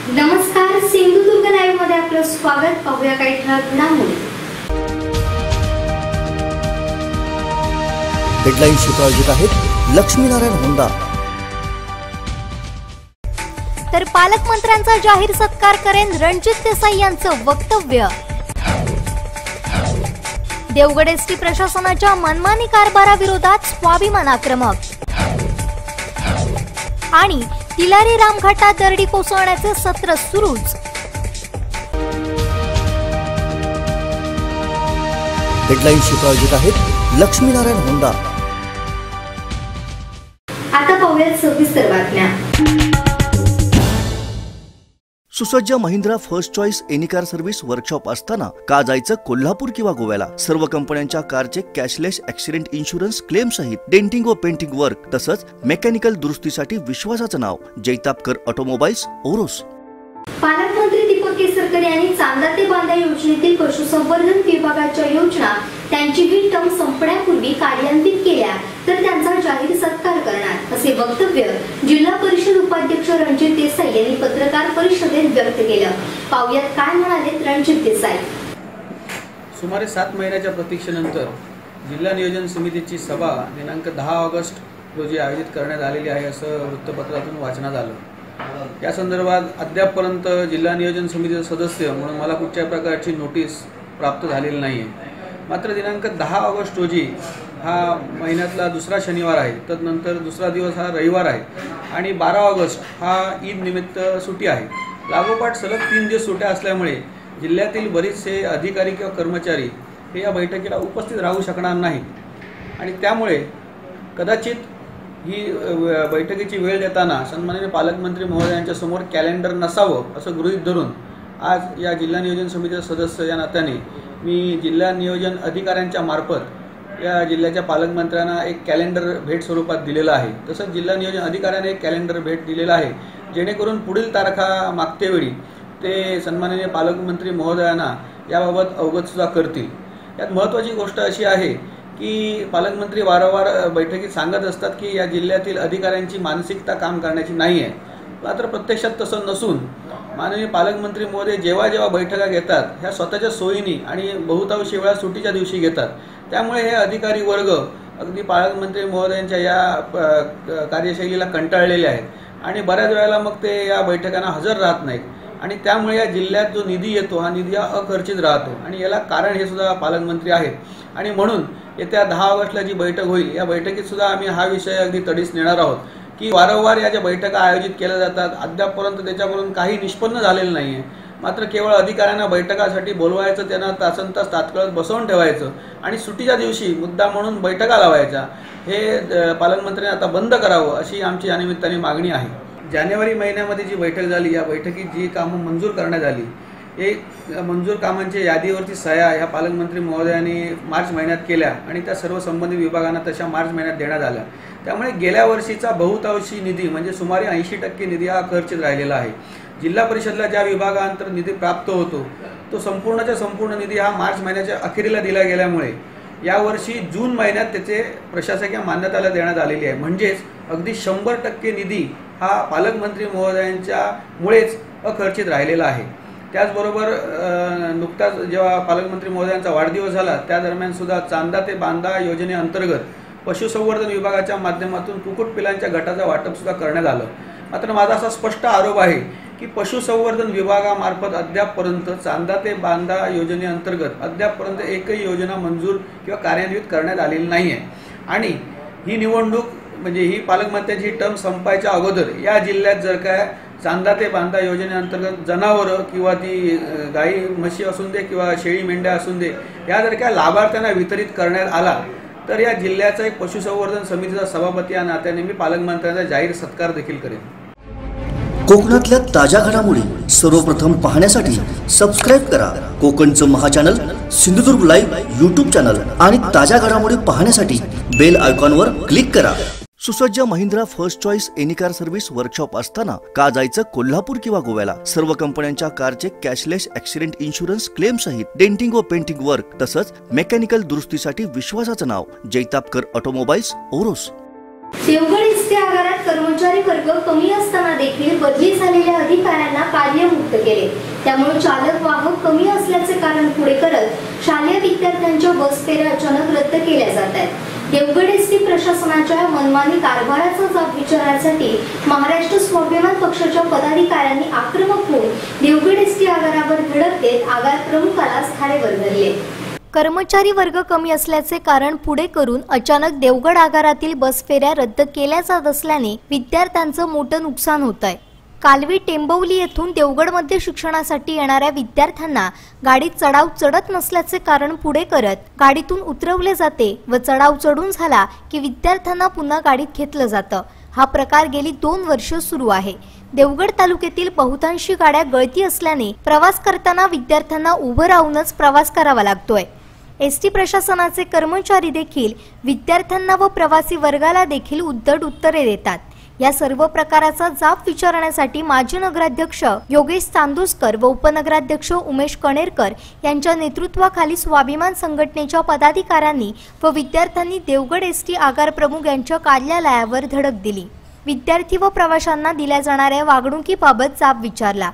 नमस्कार, सिंधुदुर्ग लाईव्ह मध्ये आपलं स्वागत. पाहूया काही ठळक घडामोडी. हेडलाईन्स प्रायोजित आहेत लक्ष्मीनारायण होंडा. तर पालकमंत्र्यांचा जाहीर सत्कार करेन रणजित देसाई यांचं वक्तव्य. देवगड एसटी प्रशासनाच्या मनमानी कारभाराविरोधात स्वाभिमान आक्रमक. आणि तिलारी रामघाटात दरडी कोसळण्याचे सत्र सुरूच. हेडलाईन्स प्रायोजित आहेत लक्ष्मीनारायण होंडा. आता पाहूया सविस्तर बातम्या. सुसज्ज Mahindra first choice any car service workshop असताना का जायचं कोल्हापूर किंवा गोव्याला? सर्व कंपन्यांच्या कारचे कॅशलेस ऍक्सिडेंट इन्शुरन्स क्लेम सहित डेंटिंग व पेंटिंग वर्क तसंच मेकॅनिकल दुरुस्तीसाठी विश्वासाचं नाव जैतापकर ऑटोमोबाईल्स ओरोस. पालकमंत्री दीपक केसरकर यांनी चांदा ते बांदा योजनेतील पशुसंवर्धन विभागाच्या योजना त्यांची ही टर्म संपण्यापूर्वी कार्यान्वित केल्या तर त्यांचा जाहीर सत्कार करणार, असे वक्तव्य जिल्हा परिषद उपाध्यक्ष रणजित देसाई यांनी पत्रकार परिषदेत व्यक्त केलं. पाहुयात काय म्हणाले रणजित देसाई. सुमारे 7 महिन्याच्या प्रतीक्षेनंतर जिल्हा नियोजन समितीची सभा दिनांक 10 ऑगस्ट रोजी आयोजित करण्यात आलेली आहे, असं वृत्तपत्रातून वाचनात आलं. या संदर्भात अद्यापपर्यंत जिल्हा नियोजन समितीचा सदस्य म्हणून मला कुठल्याही प्रकारची नोटीस प्राप्त झालेली नाही आहे. मात्र दिनांक 10 ऑगस्ट रोजी हा महिन्यातला दुसरा शनिवार आहे, तदनंतर दुसरा दिवस हा रविवार आहे आणि 12 ऑगस्ट हा ईद निमित्त सुट्टी आहे. लागोपाठ सलग 3 दिवस सुट्ट्या असल्यामुळे जिल्ह्यातील बरेचसे अधिकारी किंवा कर्मचारी हे या बैठकीला उपस्थित राहू शकणार नाहीत आणि त्यामुळे कदाचित ही बैठकीची वेळ देताना सन्माननीय पालकमंत्री महोदयांच्या समोर कॅलेंडर नसावं असं गृहीत धरून आज या जिल्हा नियोजन समितीचा सदस्य या नात्याने मी जिल्हा नियोजन अधिकाऱ्यांच्या मार्फत या जिल्ह्याच्या पालकमंत्र्यांना एक कॅलेंडर भेट स्वरूपात दिलेलं आहे. तसंच जिल्हा नियोजन अधिकाऱ्याने एक कॅलेंडर भेट दिलेलं आहे, जेणेकरून पुढील तारखा मागतेवेळी ते सन्माननीय पालकमंत्री महोदयांना याबाबत अवगतसुद्धा करतील. यात महत्त्वाची गोष्ट अशी आहे की पालकमंत्री वारंवार बैठकीत सांगत असतात की या जिल्ह्यातील अधिकाऱ्यांची मानसिकता काम करण्याची नाही आहे. मात्र प्रत्यक्षात तसं नसून माननीय पालकमंत्री महोदय जेव्हा जेव्हा बैठका घेतात ह्या स्वतःच्या सोयीने आणि बहुतांशी वेळा सुट्टीच्या दिवशी घेतात. त्यामुळे हे अधिकारी वर्ग अगदी पालकमंत्री महोदयांच्या या कार्यशैलीला कंटाळलेले आहेत आणि बऱ्याच वेळेला मग ते या बैठकांना हजर राहत नाहीत आणि त्यामुळे या जिल्ह्यात जो निधी येतो हा निधी हा अखर्चित राहतो आणि याला कारण हे सुद्धा पालकमंत्री आहेत आणि म्हणून येत्या 10 ऑगस्टला जी बैठक होईल या बैठकीत सुद्धा आम्ही हा विषय अगदी तडीस नेणार आहोत की वारंवार या ज्या बैठका आयोजित केल्या जातात अद्यापपर्यंत त्याच्याकडून काही निष्पन्न झालेलं नाही आहे. मात्र केवळ अधिकाऱ्यांना बैठकासाठी बोलवायचं, त्यांना तासनतास तात्काळ बसवून ठेवायचं आणि सुट्टीच्या दिवशी मुद्दा म्हणून बैठका लावायच्या, हे पालकमंत्र्यांनी आता बंद करावं अशी आमची या निमित्ताने मागणी आहे. जानेवारी महिन्यामध्ये जी बैठक झाली या बैठकीत जी कामं मंजूर करण्यात आली एक मंजूर कामांच्या यादीवरती सह्या ह्या पालकमंत्री महोदयांनी मार्च महिन्यात केल्या आणि त्या सर्व संबंधित विभागांना तशा मार्च महिन्यात देण्यात आल्या. त्यामुळे गेल्या वर्षीचा बहुतांशी निधी म्हणजे सुमारे 80% निधी हा खर्चित राहिलेला आहे. जिल्हा परिषदला ज्या विभागांतर निधी प्राप्त होतो तो संपूर्णच्या संपूर्ण निधी हा मार्च महिन्याच्या अखेरीला दिला गेल्यामुळे यावर्षी जून महिन्यात त्याचे प्रशासकीय मान्यताला देण्यात आलेली आहे. म्हणजेच अगदी 100% निधी हा पालकमंत्री महोदयांच्या मुळेच अखर्चित राहिलेला आहे. त्याचबरोबर नुकताच जेव्हा पालकमंत्री महोदयांचा वाढदिवस झाला त्या दरम्यान सुद्धा चांदा ते बांदा योजनेअंतर्गत पशुसंवर्धन विभागाच्या माध्यमातून कुक्कुट पिलांच्या गटाचं वाटप सुद्धा करण्यात आलं. मात्र माझा असा स्पष्ट आरोप आहे की पशुसंवर्धन विभागामार्फत अद्यापपर्यंत चांदा ते बांदा योजनेअंतर्गत अद्यापपर्यंत एकही योजना मंजूर किंवा कार्यान्वित करण्यात आलेली नाही आहे आणि ही निवडणूक म्हणजे ही पालकमंत्र्यांची टर्म संपायच्या अगोदर या जिल्ह्यात जर काय चांदा ते बांदा योजनेअंतर्गत जनावरं किंवा ती गाई म्हशी असून दे किंवा शेळी मेंढ्या असून दे या जर काय लाभार्थ्यांना वितरित करण्यात आला तर या जिल्ह्याचा एक पशुसंवर्धन समितीचा सभापती या नात्याने मी पालकमंत्र्यांचा जाहीर सत्कार देखील करेन. कोकणातल्या ताज्या घडामोडी सर्वप्रथम पाहण्यासाठी सबस्क्राईब करा कोकणचं महाचॅनल सिंधुदुर्ग लाईव्ह यूट्यूब चॅनल आणि ताज्या घडामोडी पाहण्यासाठी बेल आयकॉनवर क्लिक करा. सुसज्ज Mahindra first choice any car service workshop असताना का जायचं कोल्हापूर किंवा गोव्याला? सर्व कंपन्यांच्या कारचे कॅशलेस ऍक्सिडेंट इन्शुरन्स क्लेम सहित डेंटिंग व पेंटिंग वर्क तसंच मेकॅनिकल दुरुस्तीसाठी विश्वासाचं नाव जैतापकर ऑटोमोबाईल्स ओरोस. देवगड एसटी आगारात कर्मचारी वर्ग कमी असताना देखील बदली झालेल्या अधिकाऱ्यांना कार्य केले। त्यामुळे चालक वाहक कमी असल्याचे कारण पुढे करत शालेय विद्यार्थ्यांच्या बस फेऱ्या अचानक रद्द केल्या जात आहेत। देवगड एसटी प्रशासनाच्या मनमानी कारभाराचा जाब विचारण्यासाठी महाराष्ट्र स्वाभिमान पक्षाच्या पदाधिकाऱ्यांनी आक्रमक होऊन देवगड एसटी आगारावर धडक देत आगार प्रमुखाला धारेवर धरले। कर्मचारी वर्ग कमी असल्याचे कारण पुढे करून अचानक देवगड आगारातील बस फेऱ्या रद्द केल्या जात असल्याने विद्यार्थ्यांचं मोठं नुकसान होत आहे। कालवी टेंबवली येथून देवगडमध्ये शिक्षणासाठी येणाऱ्या विद्यार्थ्यांना गाडीत चढाव चढत नसल्याचे कारण पुढे करत गाडीतून उतरवले जाते व चढाव चढून झाला की विद्यार्थ्यांना पुन्हा गाडीत घेतलं जातं। हा प्रकार गेली 2 वर्ष सुरू आहे। देवगड तालुक्यातील बहुतांशी गाड्या गळती असल्याने प्रवास करताना विद्यार्थ्यांना उभं राहूनच प्रवास करावा लागतोय। एसटी प्रशासनाचे कर्मचारी देखील विद्यार्थ्यांना व प्रवासी वर्गाला देखील उद्धट उत्तरे देतात। या सर्व प्रकाराचा जाब विचारण्यासाठी माजी नगराध्यक्ष योगेश चांदोसकर व उपनगराध्यक्ष उमेश कणेरकर यांच्या नेतृत्वाखाली स्वाभिमान संघटनेच्या पदाधिकाऱ्यांनी व विद्यार्थ्यांनी देवगड एसटी आगार प्रमुख यांच्या कार्यालयावर धडक दिली। विद्यार्थी व प्रवाशांना दिल्या जाणाऱ्या वागणुकीबाबत जाब विचारला।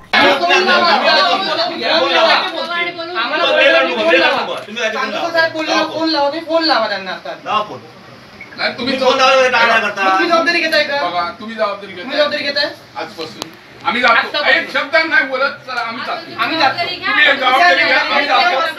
तुम्ही जबाबदारी घेताय का? तुम्ही जबाबदारी घेताय आजपासून आम्ही जातो। एक शब्द नाही बोलत, चला आम्ही जातो। आम्ही जबाबदारी घ्या, आम्ही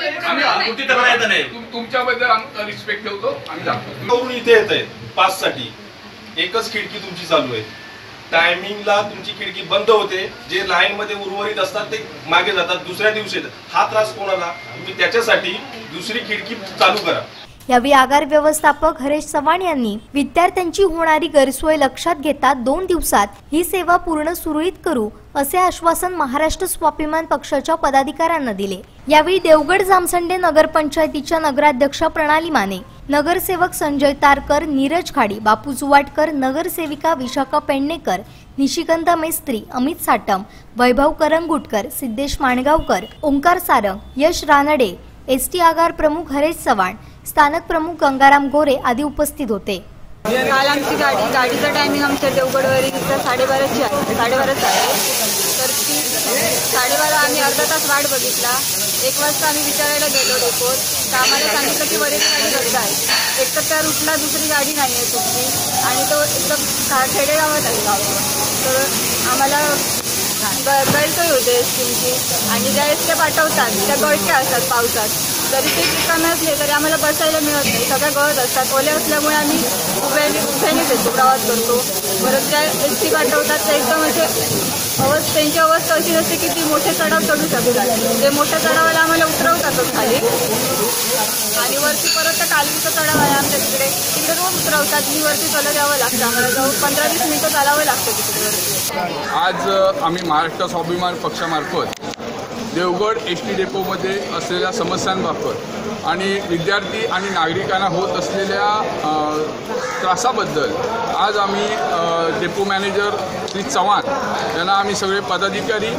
जातो। तुमच्याबद्दल रिस्पेक्ट ठेवतो, आम्ही जातो। इथे येतंय पास साठी एकच खिडकी तुमची चालू आहे। टायमिंगला तुमची खिडकी बंद होते, जे लाईन मध्ये उर्वरित असतात ते मागे जातात, दुसऱ्या दिवशी हा त्रास कोणाला? तुम्ही त्याच्यासाठी दुसरी खिडकी चालू करा। यावेळी आगार व्यवस्थापक हरेश चव्हाण यांनी विद्यार्थ्यांची होणारी गैरसोय लक्षात घेता 2 दिवसात ही सेवा पूर्ण सुरळीत करू असे आश्वासन महाराष्ट्र स्वाभिमान पक्षाच्या पदाधिकाऱ्यांना दिले। यावेळी देवगड जामसंडे नगरपंचायतीच्या नगराध्यक्षा प्रणाली माने, नगरसेवक संजय तारकर, नीरज खाडी, बापू जुवाटकर, नगरसेविका विशाखा पेडणेकर, निशिकांत मेस्त्री, अमित साटम, वैभव करंगुटकर, सिद्धेश माणगावकर, ओंकार सारंग, यश रानडे, एसटी आगार प्रमुख हरेश चव्हाण, स्थानक प्रमुख गंगाराम गोरे आदी उपस्थित होते। काल आमची गाडीचा टायमिंग आमच्या देवगडवरील 12:30ची आहे, 12:30 आहे। तर ती 12:30 आम्ही अर्धा तास वाट बघितला। 1 वाजता आम्ही विचारायला गेलो डेपोत, तर आम्हाला सांगितलं की वरील गाडी रद्द आहे। एक तर त्या रूटला दुसरी गाडी नाही आहे तुमची आणि तो एकदम खेडेगावात आहे गाव। तर आम्हाला गैरसोय होते एसटीची आणि ज्या एसट्या पाठवतात त्या गळक्या असतात पावसात, जरी ते रिकामे असले तरी आम्हाला बसायला मिळत नाही, सगळ्या गळत असतात। ओले असल्यामुळे आम्ही उभ्यानेच येतो, प्रवास करतो। परत ज्या एसटी पाठवतात त्या एकदम असे त्यांची अवस्था अशी नसते की ती मोठे चढाव चढू शकतात, ते मोठ्या चढावाला आम्हाला उतरवतातच खाली आणि वरती परत त्या कालवीचा चढाव आहे आमच्या तिकडे रोज उतरवतात। मी वरती चलत यावं लागतं, आम्हाला जाऊन 15-20 मिनिटं चालावं लागतं तिकडे वरती। आज आम्ही महाराष्ट्र स्वाभिमान पक्षामार्फत देवगड एसटी डेपोमध्ये असलेल्या समस्यांबाबत आणि विद्यार्थी आणि नागरिकांना होत असलेल्या त्रासाबद्दल आज आम्ही डेपो मॅनेजर श्री चव्हाण यांना आम्ही सगळे पदाधिकारी,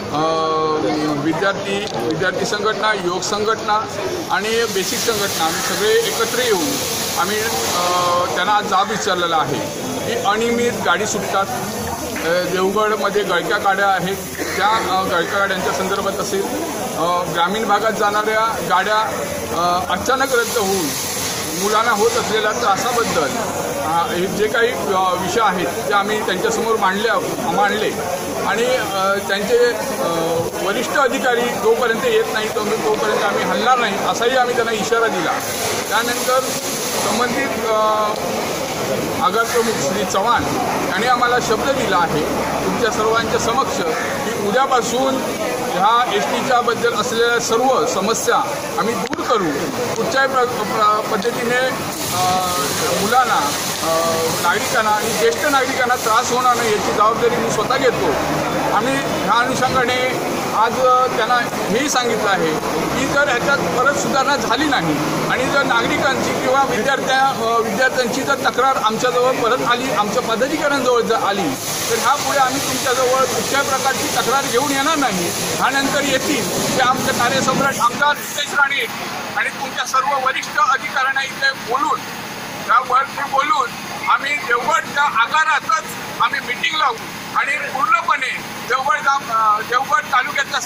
विद्यार्थी संघटना, युवक संघटना आणि बेसिक संघटना आम्ही सगळे एकत्र येऊन आम्ही त्यांना आज जाब विचारलेला आहे की अनियमित गाडी सुटतात। देवगडमध्ये गळक्या गाड्या आहेत, त्या गळक्या गाड्यांच्या संदर्भात असेल, ग्रामीण भागात जाणाऱ्या गाड्या अचानक रद्द होऊन मुलांना होत असलेल्या त्रासाबद्दल जे काही विषय आहेत ते आम्ही त्यांच्यासमोर मांडले आणि त्यांचे वरिष्ठ अधिकारी जोपर्यंत येत नाही तोपर्यंत आम्ही हलणार नाही असाही आम्ही त्यांना इशारा दिला। त्यानंतर संबंधित आगार प्रमुख श्री चव्हाण यांनी आम्हाला शब्द दिला आहे तुमच्या सर्वांच्या समक्ष की उद्यापासून ह्या एस टीच्या बद्दल असलेल्या सर्व समस्या आम्ही दूर करू। कुठच्याही पद्धतीने मुलांना, नागरिकांना आणि ज्येष्ठ नागरिकांना त्रास होणार नाही याची जबाबदारी मी स्वतः घेतो। आम्ही ह्या अनुषंगाने आज त्यांना हेही सांगितलं आहे की जर ह्याच्यात परत सुधारणा झाली नाही आणि जर नागरिकांची किंवा विद्यार्थ्यांची जर तक्रार आमच्याजवळ परत आली, आमच्या पदाधिकाऱ्यांजवळ जर आली तर ह्यापुढे आम्ही तुमच्याजवळ कुठल्याही प्रकारची तक्रार घेऊन येणार नाही। ह्यानंतर येतील ते आमचे कार्यसम्राट आमदार नितेश राणे आणि तुमच्या सर्व वरिष्ठ अधिकाऱ्यांना इथे बोलून त्यावरती बोलून आम्ही देवगडच्या आगारातच आम्ही मीटिंग लावू आणि पूर्णपणे देवगड तालुक्यातल्या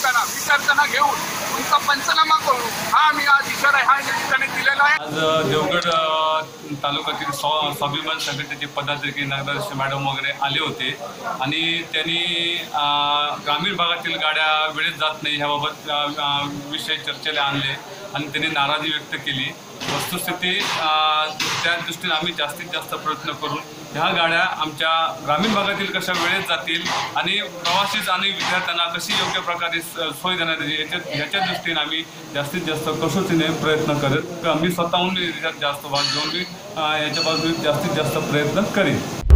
करा, विद्यार्थ्यांना घेऊन तुमचा पंचनामा करू, हा आम्ही आज इशारा ह्या निमित्ताने दिलेला आहे. आज देवगड तालुक्यातील स्वाभिमान संघटनेचे पदाधिकारी नगराध्यक्ष मॅडम वगैरे आले होते आणि त्यांनी ग्रामीण भागातील गाड्या वेळेत जात नाही ह्याबाबत विषय चर्चेला आणले आणि त्यांनी नाराजी व्यक्त केली. वस्तुस्थिती त्या दृष्टीने आम्ही जास्तीत जास्त प्रयत्न करून ह्या गाड्या आमच्या ग्रामीण भागातील कशा वेळेत जातील आणि प्रवासी आणि विद्यार्थ्यांना कशी योग्य प्रकारे सोय देण्यात येईल ह्याच्या दृष्टीने आम्ही जास्तीत जास्त कसोटीने प्रयत्न करत मी स्वतःहून याच्यात जास्त भाग घेऊन मी याच्या बाजूने जास्तीत जास्त प्रयत्न करेन.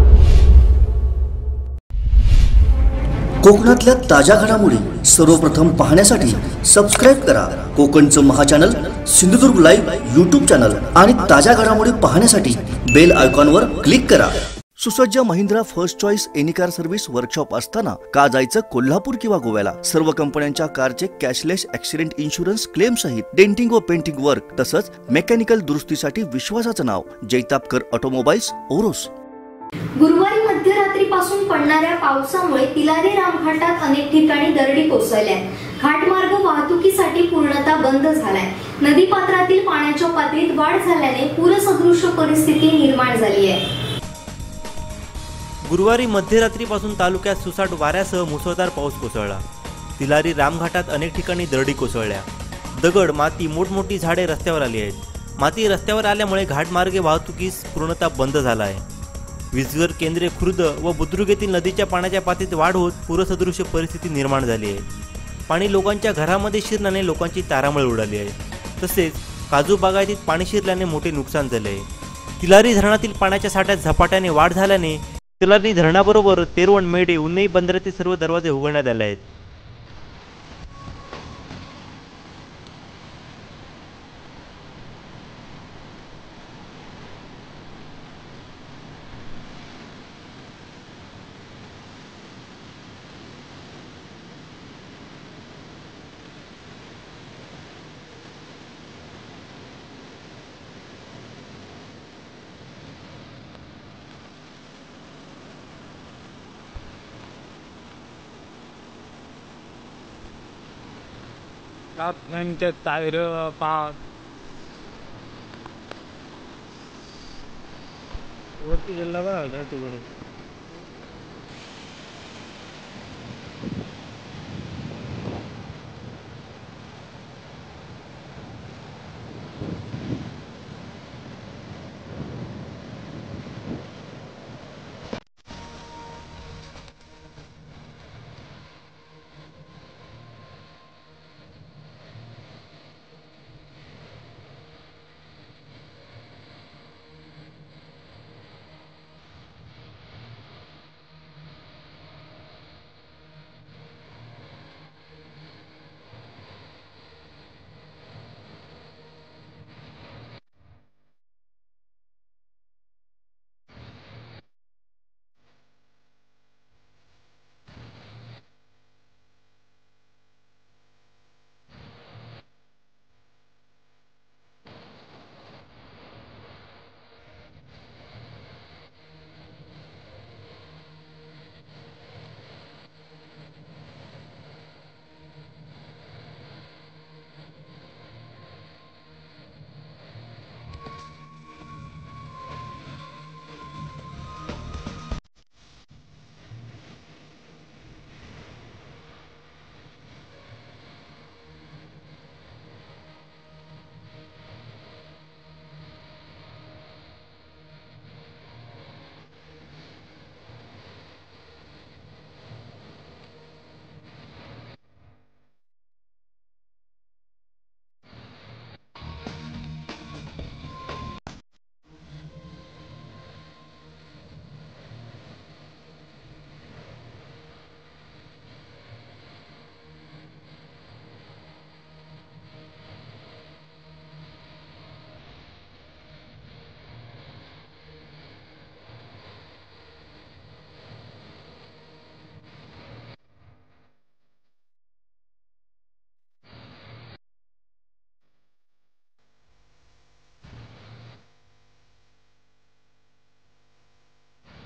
कोकणातल्या ताज्या घडामोडी सर्वप्रथम पाहण्यासाठी सबस्क्राईब करा कोकणचं महाचॅनल सिंधुदुर्ग लाईव्ह यूट्यूब चॅनल आणि ताज्या घडामोडी पाहण्यासाठी बेल आयकॉनवर क्लिक करा. सुसज्ज Mahindra first choice any car service workshop असताना का जायचं कोल्हापूर किंवा गोव्याला. सर्व कंपन्यांच्या कारचे कॅशलेस ॲक्सिडेंट इन्शुरन्स क्लेम सहित डेंटिंग व पेंटिंग वर्क तसंच मेकॅनिकल दुरुस्तीसाठी विश्वासाचं नाव जैतापकर ऑटोमोबाईल्स ओरोस. गुरुवारी मध्यरात्रीपासून पडणाऱ्या पावसामुळे तिलारी रामघाटात अनेक ठिकाणी दरडी कोसळल्या. घाटमार्ग वाहतुकीसाठी पूर्णतः बंद झालाय. नदीपात्रातील पाण्याच्या पातळीत वाढ झाल्याने पूरसदृश परिस्थिती निर्माण झाली आहे. गुरुवारी मध्यरात्रीपासून तालुक्यात सुसाट वाऱ्यासह मुसळधार पाऊस कोसळला. तिलारी रामघाटात अनेक ठिकाणी दरडी कोसळल्या. दगड, माती, मोठमोठी झाडे रस्त्यावर आली आहेत. माती रस्त्यावर आल्यामुळे घाटमार्गे वाहतुकीस पूर्णतः बंद झाला आहे. विजगर केंद्रे, खुर्द व बुद्रुक येथील नदीच्या पाण्याच्या पातळीत वाढ होत पूरसदृश परिस्थिती निर्माण झाली आहे. पाणी लोकांच्या घरामध्ये शिरल्याने लोकांची तारांबळ उडाली आहे. तसेच काजू बागायतीत पाणी शिरल्याने मोठे नुकसान झाले आहे. तिलारी धरणातील पाण्याच्या साठ्यात झपाट्याने वाढ झाल्याने तिलारी धरणाबरोबर तेरवण, मेढे, उन्नई बंदरातील सर्व दरवाजे उघडण्यात आले आहेत. त्यांच्या तायर वरती गेला बघा तिकडे.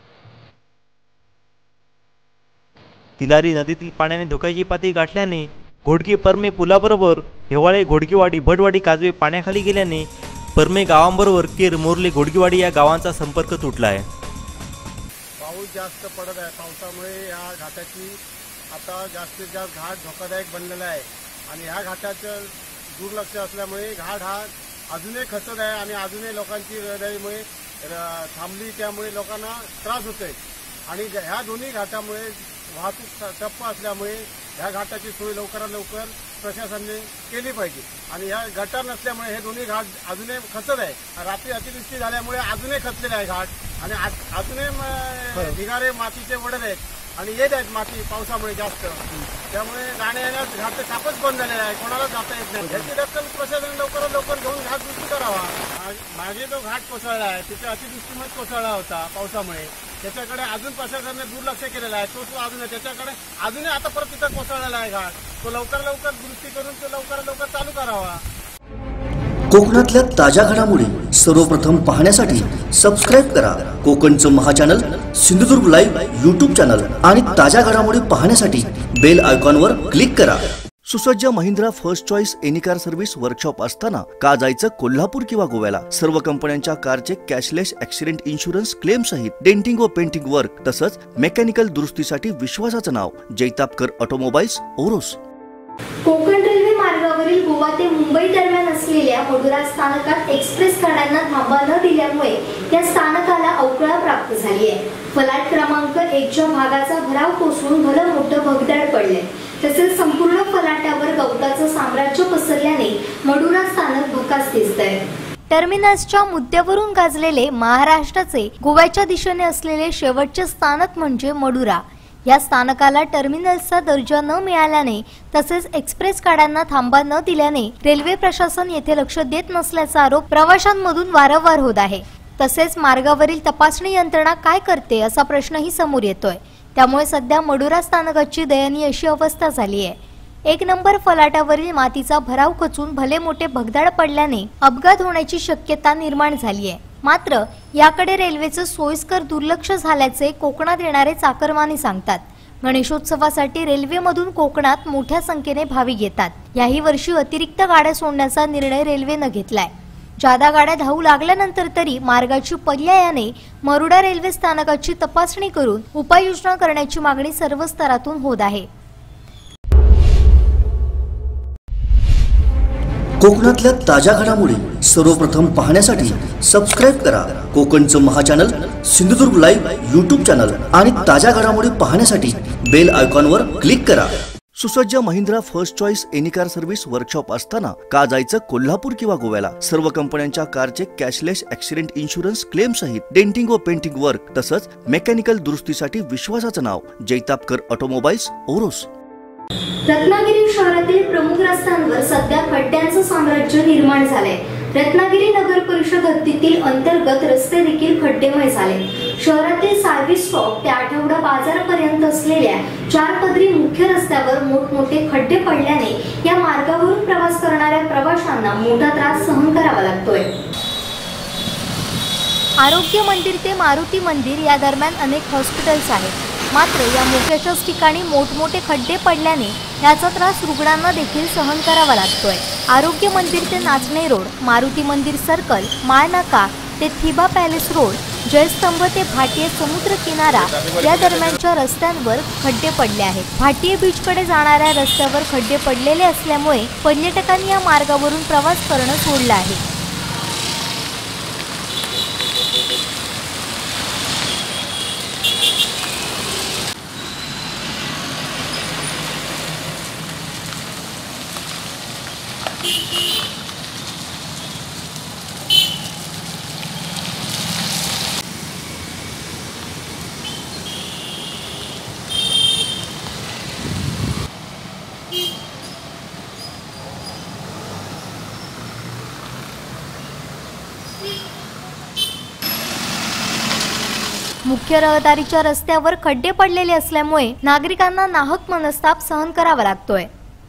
तिलारी नदीतील पाण्याने धोक्याची पातळी गाठल्याने घोडकी परमे पुलाबरोबर हेवाळे घोडकीवाडी भटवाडी काजवे पाण्याखाली गेल्याने परमे गावांबरोबर केर मोर्ले घोडकीवाडी या गावांचा संपर्क तुटला आहे। पाऊस जास्त पडत आहे, पावसामुळे या घाटाची आता जास्तीत जास्त घाट धोकादायक बनलेला आहे आणि ह्या घाटाचं दुर्लक्ष असल्यामुळे घाट हा अजूनही खचत आहे आणि अजूनही लोकांची रहदारीमुळे थांबली, त्यामुळे लोकांना त्रास होतोय आणि ह्या दोन्ही घाटामुळे वाहतूक ठप्प असल्यामुळे ह्या घाटाची सोय लवकरात लवकर प्रशासनाने केली पाहिजे आणि ह्या गटार नसल्यामुळे हे दोन्ही घाट अजूनही खचत आहे। रात्री अतिवृष्टी झाल्यामुळे अजूनही खचलेले आहे घाट आणि अजूनही ढिगारे मातीचे वडत आहेत आणि येत आहेत माती पावसामुळे जास्त, त्यामुळे जाण्या येण्यास घाट कापच बंद झालेला आहे, कोणाला जाता येत नाही। याची दखल प्रशासन लवकरात लवकर घेऊन घाट दुरुस्त करावा। मागे जो घाट कोसळला आहे तिथे अतिवृष्टीमुळे कोसळला होता पावसामुळे, त्याच्याकडे अजून प्रशासनाने दुर्लक्ष केलेला आहे, तो अजून त्याच्याकडे अजूनही आता परत तिथं कोसळलेला आहे घाट, तो लवकर लवकर दुरुस्ती करून तो लवकरात लवकर चालू करावा। कोकणातल्या ताज्या घडामोडी सर्वप्रथम पाहण्यासाठी सबस्क्राईब करा कोकणचं महाचॅनल सिंधुदुर्ग लाईव्ह यूट्यूब चॅनल आणि ताज्या घडामोडी पाहण्यासाठी बेल आयकॉनवर क्लिक करा। सुसज्ज Mahindra first choice any car service workshop असताना का जायचं कोल्हापूर किंवा गोव्याला? सर्व कंपन्यांच्या कारचे कॅशलेस ॲक्सिडेंट इन्शुरन्स क्लेम सहित डेंटिंग व पेंटिंग वर्क तसंच मेकॅनिकल दुरुस्तीसाठी विश्वासाचं नाव जैतापकर ऑटोमोबाईल्स ओरोस। कोकण रेल्वे मार्गावरील गोवा ते मुंबई दरम्यान असलेल्या मडुरा स्थानकात एक्सप्रेस गाड्यांना थांबा न दिल्यामुळे या स्थानकाला अवकळा प्राप्त झाली आहे। फलाट क्रमांक 1च्या भागाचा भराव कोसळून भलं मोठं भगदाड पडले, तसेच संपूर्ण फलाटावर गवताचं साम्राज्य पसरल्याने मडुरा स्थानक भकास दिसतंय। टर्मिनसच्या मुद्द्यावरून गाजलेले महाराष्ट्राचे गोव्याच्या दिशेने असलेले शेवटचे स्थानक म्हणजे मडुरा। या स्थानकाला टर्मिनलचा दर्जा न मिळाल्याने तसेच एक्सप्रेस गाड्यांना थांबा न दिल्याने रेल्वे प्रशासन येथे लक्ष देत नसल्याचा आरोप प्रवाशांमधून वारंवार होत आहे। तसेच मार्गावरील तपासणी यंत्रणा काय करते असा प्रश्नही समोर येतोय। त्यामुळे सध्या मडुरा स्थानकाची दयनीय अशी अवस्था झाली आहे। 1 नंबर फलाटावरील मातीचा भराव खचून भले मोठे भगदाड पडल्याने अपघात होण्याची शक्यता निर्माण झाली आहे। मात्र याकडे रेल्वेचं सोयीस्कर दुर्लक्ष झाल्याचे कोकणात येणारे चाकरमानी सांगतात। गणेशोत्सवासाठी रेल्वेमधून कोकणात मोठ्या संख्येने भाविक येतात। याही वर्षी अतिरिक्त गाड्या सोडण्याचा निर्णय रेल्वेनं घेतलाय। जादा गाड्या धावू लागल्यानंतर तरी मार्गाची पर्यायाने मरुडा रेल्वे स्थानकाची तपासणी करून उपाययोजना करण्याची मागणी सर्व स्तरातून होत आहे। कोकणातल्या ताज्या घडामोडी सर्वप्रथम पाहण्यासाठी सबस्क्राईब करा कोकणचं महाचॅनल सिंधुदुर्ग लाईव्ह यूट्यूब चॅनल आणि ताज्या घडामोडी पाहण्यासाठी बेल आयकॉनवर क्लिक करा। सुसज्ज Mahindra first choice any car service workshop असताना का जायचं कोल्हापूर किंवा गोव्याला? सर्व कंपन्यांच्या कारचे कॅशलेस ॲक्सिडेंट इन्शुरन्स क्लेम सहित डेंटिंग व पेंटिंग वर्क तसंच मेकॅनिकल दुरुस्तीसाठी विश्वासाचं नाव जैतापकर ऑटोमोबाईल्स ओरोस। रत्नागिरी शहरातील प्रमुख रस्त्यांवर सध्या खड्ड्यांचं साम्राज्य निर्माण झालंय। रत्नागिरी नगर परिषद हद्दीतील अंतर्गत रस्ते देखील खड्डेमय झाले। शहरातील सार्व्हिस स्टॉप ते आठवडा बाजारापर्यंत असलेल्या 4 पदरी मुख्य रस्त्यावर मोठमोठे खड्डे पडल्याने या मार्गावरून प्रवास करणाऱ्या प्रवाशांना मोठा त्रास सहन करावा लागतोय। आरोग्य मंदिर ते मारुती मंदिर या दरम्यान अनेक हॉस्पिटल्स आहेत। मात्र या मोक्याच्याच ठिकाणी मोठमोठे खड्डे पडल्याने याचा त्रास रुग्णांना देखील सहन करावा लागतोय। आरोग्य मंदिर ते नाचणे रोड, मारुती मंदिर सर्कल, माळनाका ते थिबा पॅलेस रोड, जयस्तंभ ते भाटिये समुद्र किनारा या दरम्यानच्या रस्त्यांवर खड्डे पडले आहेत। भाटिये बीचकडे जाणाऱ्या रस्त्यावर खड्डे पडलेले असल्यामुळे पर्यटकांनी या मार्गावरून प्रवास करणं सोडलं आहे। मुख्य रहदारीच्या रस्त्यावर खड्डे पडलेले असल्यामुळे नागरिकांना नाहक मनस्ताप सहन करावा लागतोय।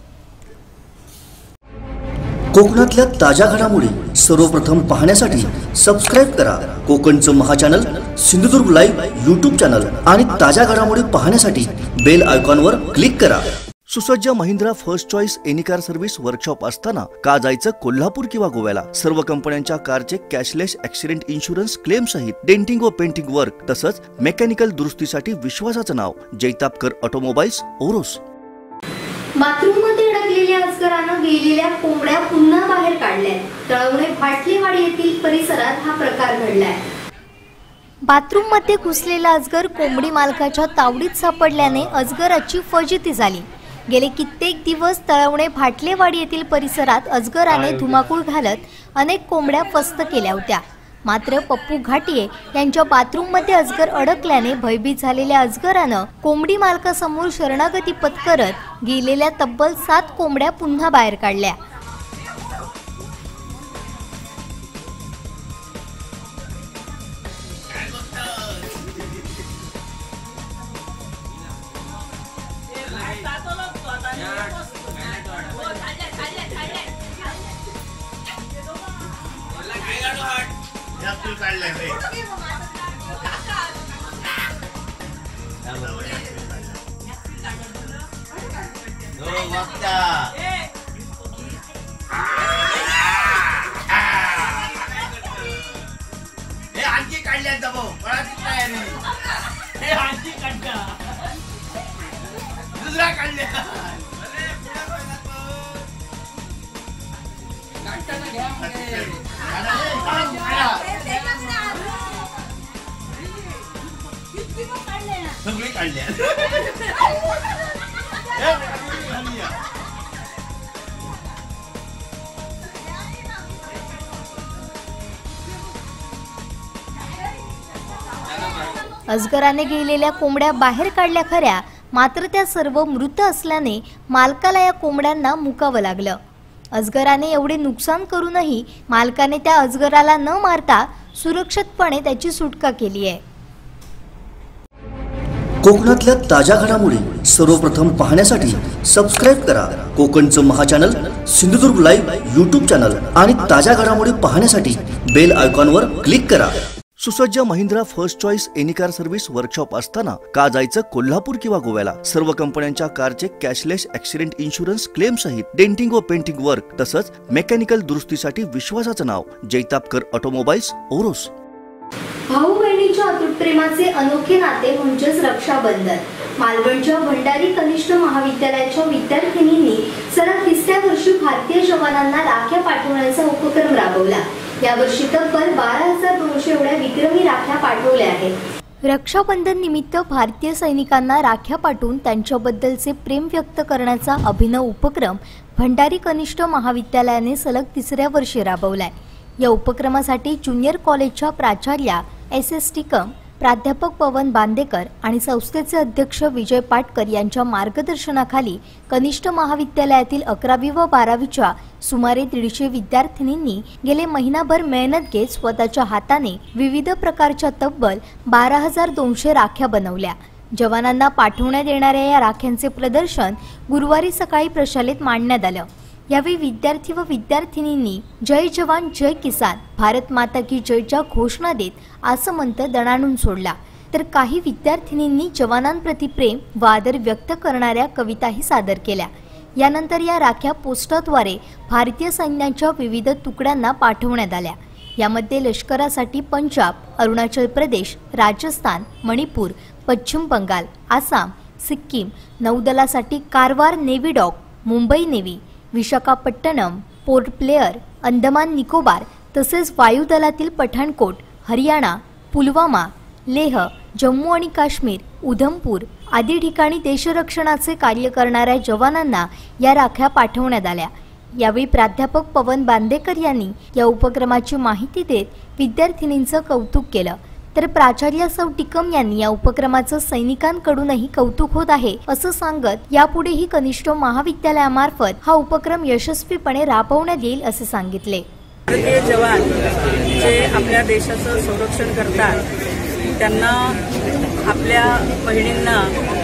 कोकणातल्या ताज्या घडामोडी सर्वप्रथम पाहण्यासाठी सबस्क्राईब करा कोकणचं महाचॅनल सिंधुदुर्ग लाईव्ह यूट्यूब चॅनल आणि ताज्या घडामोडी पाहण्यासाठी बेल आयकॉनवर क्लिक करा। सुसज्ज Mahindra first choice any car service workshop असताना का जायचं कोल्हापूर किंवा गोव्याला? सर्व कंपन्यांच्या कारचे कॅशलेस ऍक्सिडेंट इन्शुरन्स क्लेम सहित डेंटिंग व पेंटिंग वर्क तसंच मेकॅनिकल दुरुस्तीसाठी विश्वासाचं नाव जैतापकर ऑटोमोबाईल्स ओरोस. बाथरूममध्ये अडकलेल्या अजगरानं गेलेल्या कोंबड्या पुन्हा बाहेर काढल्या. तळवणे भाटलेवाडी येथील परिसरात हा प्रकार घडलाय. बाथरूममध्ये घुसलेला अजगर कोंबडी मालकाच्या तावडीत सापडल्याने अजगराची फजिती झाली. गेले कित्येक दिवस तळवणे भाटलेवाडी येथील परिसरात अजगराने धुमाकूळ घालत अनेक कोंबड्या फस्त केल्या होत्या. मात्र पप्पू घाटिये यांच्या बाथरूममध्ये अजगर अडकल्याने भयभीत झालेल्या अजगरानं कोंबडी मालकासमोर शरणागती पत्करत गेलेल्या तब्बल 7 कोंबड्या पुन्हा बाहेर काढल्या. अजगराने गेलेल्या कोंबड्या बाहेर काढल्या खऱ्या, मात्र त्या सर्व मृत असल्याने मालकाला या कोंबड्यांना मुकावं लागलं. अजगराने एवढे नुकसान करूनही मालकाने त्या अजगराला न मारता सुरक्षितपणे त्याची सुटका केली आहे. कोकणातल्या ताज्या घडामोडी सर्वप्रथम पाहण्यासाठी सबस्क्राईब करा कोकणचं महाचॅनल सिंधुदुर्ग लाईव्ह यूट्यूब चॅनल आणि ताज्या घडामोडी पाहण्यासाठी बेल आयकॉनवर क्लिक करा. सुसज्ज Mahindra first choice any car service workshop असताना का जायचं कोल्हापूर किंवा गोव्याला? सर्व कंपन्यांच्या कारचे कॅशलेस ऍक्सिडेंट इन्शुरन्स क्लेम सहित डेंटिंग व पेंटिंग वर्क तसंच मेकॅनिकल दुरुस्तीसाठी विश्वासाचं नाव जैतापकर ऑटोमोबाईल्स ओरोस. भाऊ बहिणीच्या अतूट प्रेमाचे अनोखे नाते म्हणजेच रक्षाबंधन. मालवणच्या भंडारी कनिष्ठ महाविद्यालयाच्या विद्यार्थिनींनी सलग 3ऱ्या वर्षी भारतीय जवानांना राख्या पाठवण्याचा उपक्रम राबवला. यावर्षी तब्बल 12,200 एवढ्या विक्रमी राख्या पाठवल्या आहेत. रक्षाबंधन निमित्त भारतीय सैनिकांना राख्या पाठवून त्यांच्याबद्दलचे प्रेम व्यक्त करण्याचा अभिनव उपक्रम भंडारी कनिष्ठ महाविद्यालयाने सलग 3ऱ्या वर्षी राबवलाय. या उपक्रमासाठी ज्युनियर कॉलेजच्या प्राचार्या SS टिकम, प्राध्यापक पवन बांदेकर आणि संस्थेचे अध्यक्ष विजय पाटकर यांच्या मार्गदर्शनाखाली कनिष्ठ महाविद्यालयातील 11वी व 12वीच्या सुमारे 150 विद्यार्थिनींनी गेले महिनाभर मेहनत घेत स्वतःच्या हाताने विविध प्रकारच्या तब्बल 12,200 राख्या बनवल्या. जवानांना पाठवण्यात येणाऱ्या या राख्यांचे प्रदर्शन गुरुवारी सकाळी प्रशालेत मांडण्यात आलं. यावेळी विद्यार्थी व विद्यार्थिनींनी जय जवान जय किसान, भारत माता की जयच्या घोषणा देत आसमंत दणाणून सोडला. तर काही विद्यार्थिनींनी जवानांप्रती प्रेम व आदर व्यक्त करणाऱ्या कविताही सादर केल्या. यानंतर या राख्या पोस्टाद्वारे भारतीय सैन्याच्या विविध तुकड्यांना पाठवण्यात आल्या. यामध्ये लष्करासाठी पंजाब, अरुणाचल प्रदेश, राजस्थान, मणिपूर, पश्चिम बंगाल, आसाम, सिक्कीम, नौदलासाठी Karwar navy dock, Mumbai navy, Visakhapatnam, Port Blair, Andaman Nicobar तसेच वायुदलातील पठाणकोट, हरियाणा, पुलवामा, लेह, जम्मू आणि काश्मीर, उधमपूर आदी ठिकाणी देशरक्षणाचे कार्य करणाऱ्या जवानांना या राख्या पाठवण्यात आल्या. यावेळी प्राध्यापक पवन बांदेकर यांनी या उपक्रमाची माहिती देत विद्यार्थिनींचं कौतुक केलं. तर प्राचार्य सौ टिकम यांनी या उपक्रमाचं सैनिकांकडूनही कौतुक होत आहे असं सांगत यापुढेही कनिष्ठ महाविद्यालयामार्फत हा उपक्रम यशस्वीपणे राबवण्यात येईल असे सांगितले. भारतीय जवान जे आपल्या देशाचं संरक्षण करतात त्यांना आपल्या बहिणींना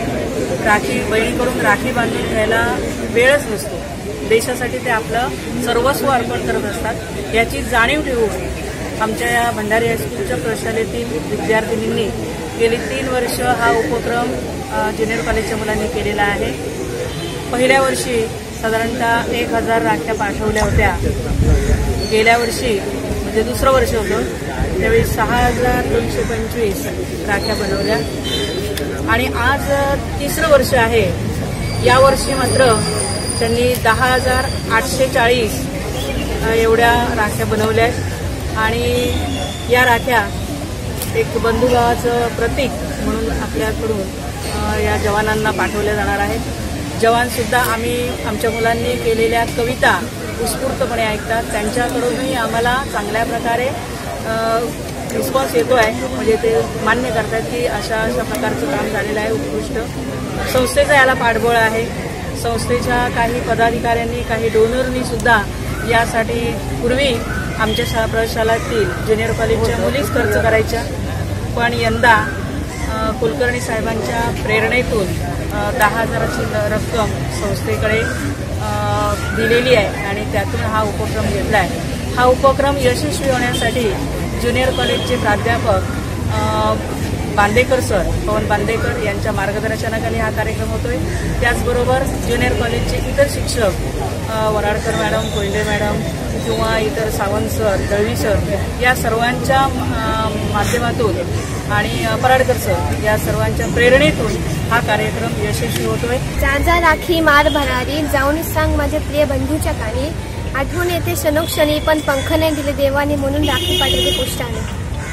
बहिणीकडून राखी बांधून घ्यायला वेळच नसतो. देशासाठी ते आपलं सर्वस्व अर्पण करत असतात. याची जाणीव ठेवून आमच्या या भंडारी हायस्कूलच्या प्रशालेतील विद्यार्थिनींनी गेली 3 वर्ष हा उपक्रम ज्युनियर कॉलेजच्या मुलांनी केलेला आहे. पहिल्या वर्षी साधारणतः 1000 राख्या पाठवल्या होत्या. गेल्या वर्षी म्हणजे दुसरं वर्ष होतं त्यावेळी 6225 राख्या बनवल्या आणि आज तिसरं वर्ष आहे. यावर्षी मात्र त्यांनी 10,840 एवढ्या राख्या बनवल्या आहेत आणि या राख्या एक बंधुभावाचं प्रतीक म्हणून आपल्याकडून या जवानांना पाठवल्या जाणार आहेत. जवानसुद्धा आमच्या मुलांनी केलेल्या कविता उत्स्फूर्तपणे ऐकतात. त्यांच्याकडूनही आम्हाला चांगल्या प्रकारे रिस्पॉन्स येतो आहे. म्हणजे ते मान्य करतात की अशा प्रकारचं काम झालेलं आहे उत्कृष्ट. संस्थेचा याला पाठबळ आहे. संस्थेच्या काही पदाधिकाऱ्यांनी काही डोनरनी सुद्धा यासाठी पूर्वी आमच्या प्रशालातील ज्युनियर कॉलेजच्या मुलीच खर्च करायच्या, पण यंदा कुलकर्णी साहेबांच्या प्रेरणेतून 10,000ची रक्कम संस्थेकडे दिलेली आहे आणि त्यातून हा उपक्रम घेतला आहे. हा उपक्रम यशस्वी होण्यासाठी ज्युनियर कॉलेजचे प्राध्यापक बांदेकर सर, पवन बांदेकर यांच्या मार्गदर्शनाखाली हा कार्यक्रम होतोय. त्याचबरोबर ज्युनियर कॉलेजचे इतर शिक्षक वराडकर मॅडम, कोयंडे मॅडम किंवा इतर सावंत सर, दळवी सर या सर्वांच्या माध्यमातून आणि पराडकर सर या सर्वांच्या प्रेरणेतून हा कार्यक्रम यशस्वी होतोय. जा राखी मार भरारी जाऊन सांग माझ्या प्रिय बंधूच्या कानी, आठवण येते क्षणोक्षणी पण पंख नाही दिले देवाने म्हणून राखी पाठवते पोस्टाने.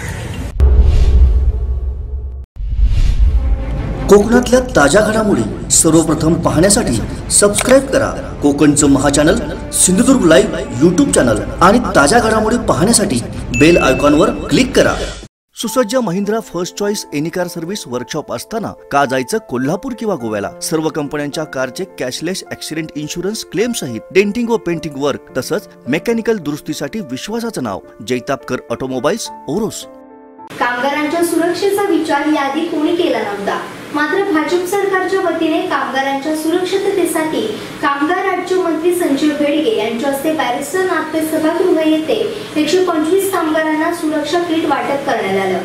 कोकणातल्या ताज्या घडामोडी सर्वप्रथम पाहण्यासाठी सबस्क्राईब करा कोकणचं महाचॅनल सिंधुदुर्ग लाईव्ह यूट्यूब चॅनल आणि ताज्या घडामोडी पाहण्यासाठी बेल आयकॉनवर क्लिक करा. सुसज्ज Mahindra first choice any car service workshop असताना का जायचं कोल्हापूर किंवा गोव्याला? सर्व कंपन्यांच्या कारचे कॅशलेस ऍक्सिडेंट इन्शुरन्स क्लेम सहित डेंटिंग व पेंटिंग वर्क तसंच मेकॅनिकल दुरुस्तीसाठी विश्वासाचं नाव जैतापकर ऑटोमोबाईल्स ओरोस. कामगारांच्या सुरक्षेचा विचार याआधी कोणी केला नव्हता, मात्र भाजप सरकारच्या वतीने कामगारांच्या सुरक्षिततेसाठी कामगार राज्यमंत्री संजय भेडगे यांच्या हस्ते बॅरिस्टर नाथपे सभागृह येथे 125 कामगारांना सुरक्षा किट वाटप करण्यात आलं.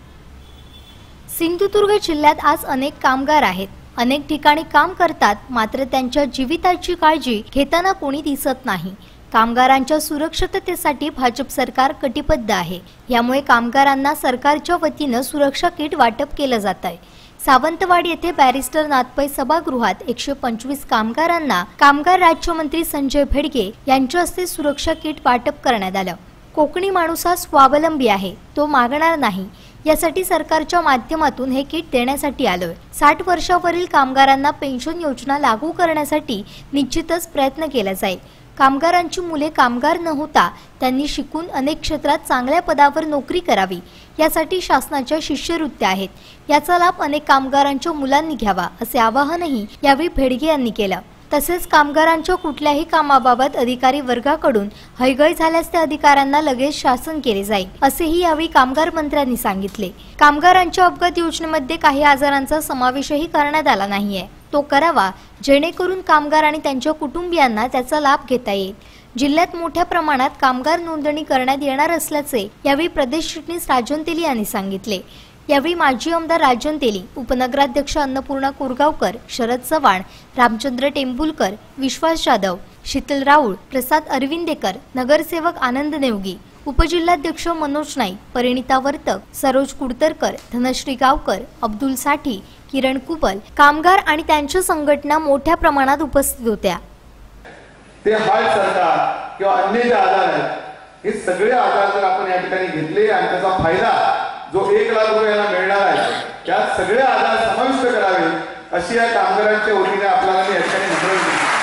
सिंधुदुर्ग जिल्ह्यात आज अनेक कामगार आहेत. अनेक ठिकाणी काम करतात, मात्र त्यांच्या जीविताची काळजी घेताना कोणी दिसत नाही. कामगारांच्या सुरक्षिततेसाठी भाजप सरकार कटिबद्ध आहे. यामुळे कामगारांना सरकारच्या वतीनं सुरक्षा किट वाटप केलं जात आहे. सावंतवाडी येथे बॅरिस्टर नाथपै सभागृहात 125 कामगारांना कामगार राज्यमंत्री संजय भेडगे यांच्या हस्ते सुरक्षा किट वाटप करण्यात आलं. कोकणी माणूस हा स्वावलंबी आहे, तो मागणार नाही. यासाठी सरकारच्या माध्यमातून हे किट देण्यासाठी आलोय. 60 वर्षावरील कामगारांना पेन्शन योजना लागू करण्यासाठी निश्चितच प्रयत्न केला जाईल. कामगारांची मुले कामगार न होता त्यांनी शिकून अनेक क्षेत्रात चांगल्या पदावर नोकरी करावी यासाठी शासनाच्या शिष्यवृत्त्या आहेत. याचा लाभ अनेक कामगारांच्या मुलांनी घ्यावा असे आवाहनही यावेळी भेडगे यांनी केलं. तसेच कामगारांच्या कुठल्याही कामाबाबत अधिकारी वर्गाकडून हयगय झाल्यास त्या अधिकाऱ्यांना लगेच शासन केले जाईल असेही यावेळी कामगार मंत्र्यांनी सांगितले. कामगारांच्या अपघात योजनेमध्ये काही आजारांचा समावेशही करण्यात आला नाहीये, तो करावा जेणेकरून कामगार आणि त्यांच्या कुटुंबियांना त्याचा लाभ घेता येईल. जिल्ह्यात मोठ्या प्रमाणात कामगार नोंदणी करण्यात येणार असल्याचे यावेळी प्रदेश चिटणीस राजन तेली यांनी सांगितले. यावेळी माजी आमदार राजन तेली, उपनगराध्यक्ष अन्नपूर्णा कोरगावकर, शरद चव्हाण, रामचंद्र टेंबुलकर, विश्वास जाधव, शीतल राऊळ, प्रसाद अरविंदेकर, नगरसेवक आनंद नेवगी, उपजिल्हाध्यक्ष मनोज नाईक, परिणिता वर्तक, सरोज कुडतरकर, धनश्री गावकर, अब्दुल साठी, किरण कुबल, कामगार आणि त्यांच्या संघटना मोठ्या प्रमाणात उपस्थित होत्या. ते हार्ट सरकार किंवा अन्य जे आजार आहेत हे सगळे आजार जर आपण या ठिकाणी घेतले आणि त्याचा फायदा जो 1 लाख रुपयाला मिळणार आहे त्यात सगळे आजार समाविष्ट करावे अशी या कामगारांच्या वतीने आपल्याला मी या ठिकाणी नम्र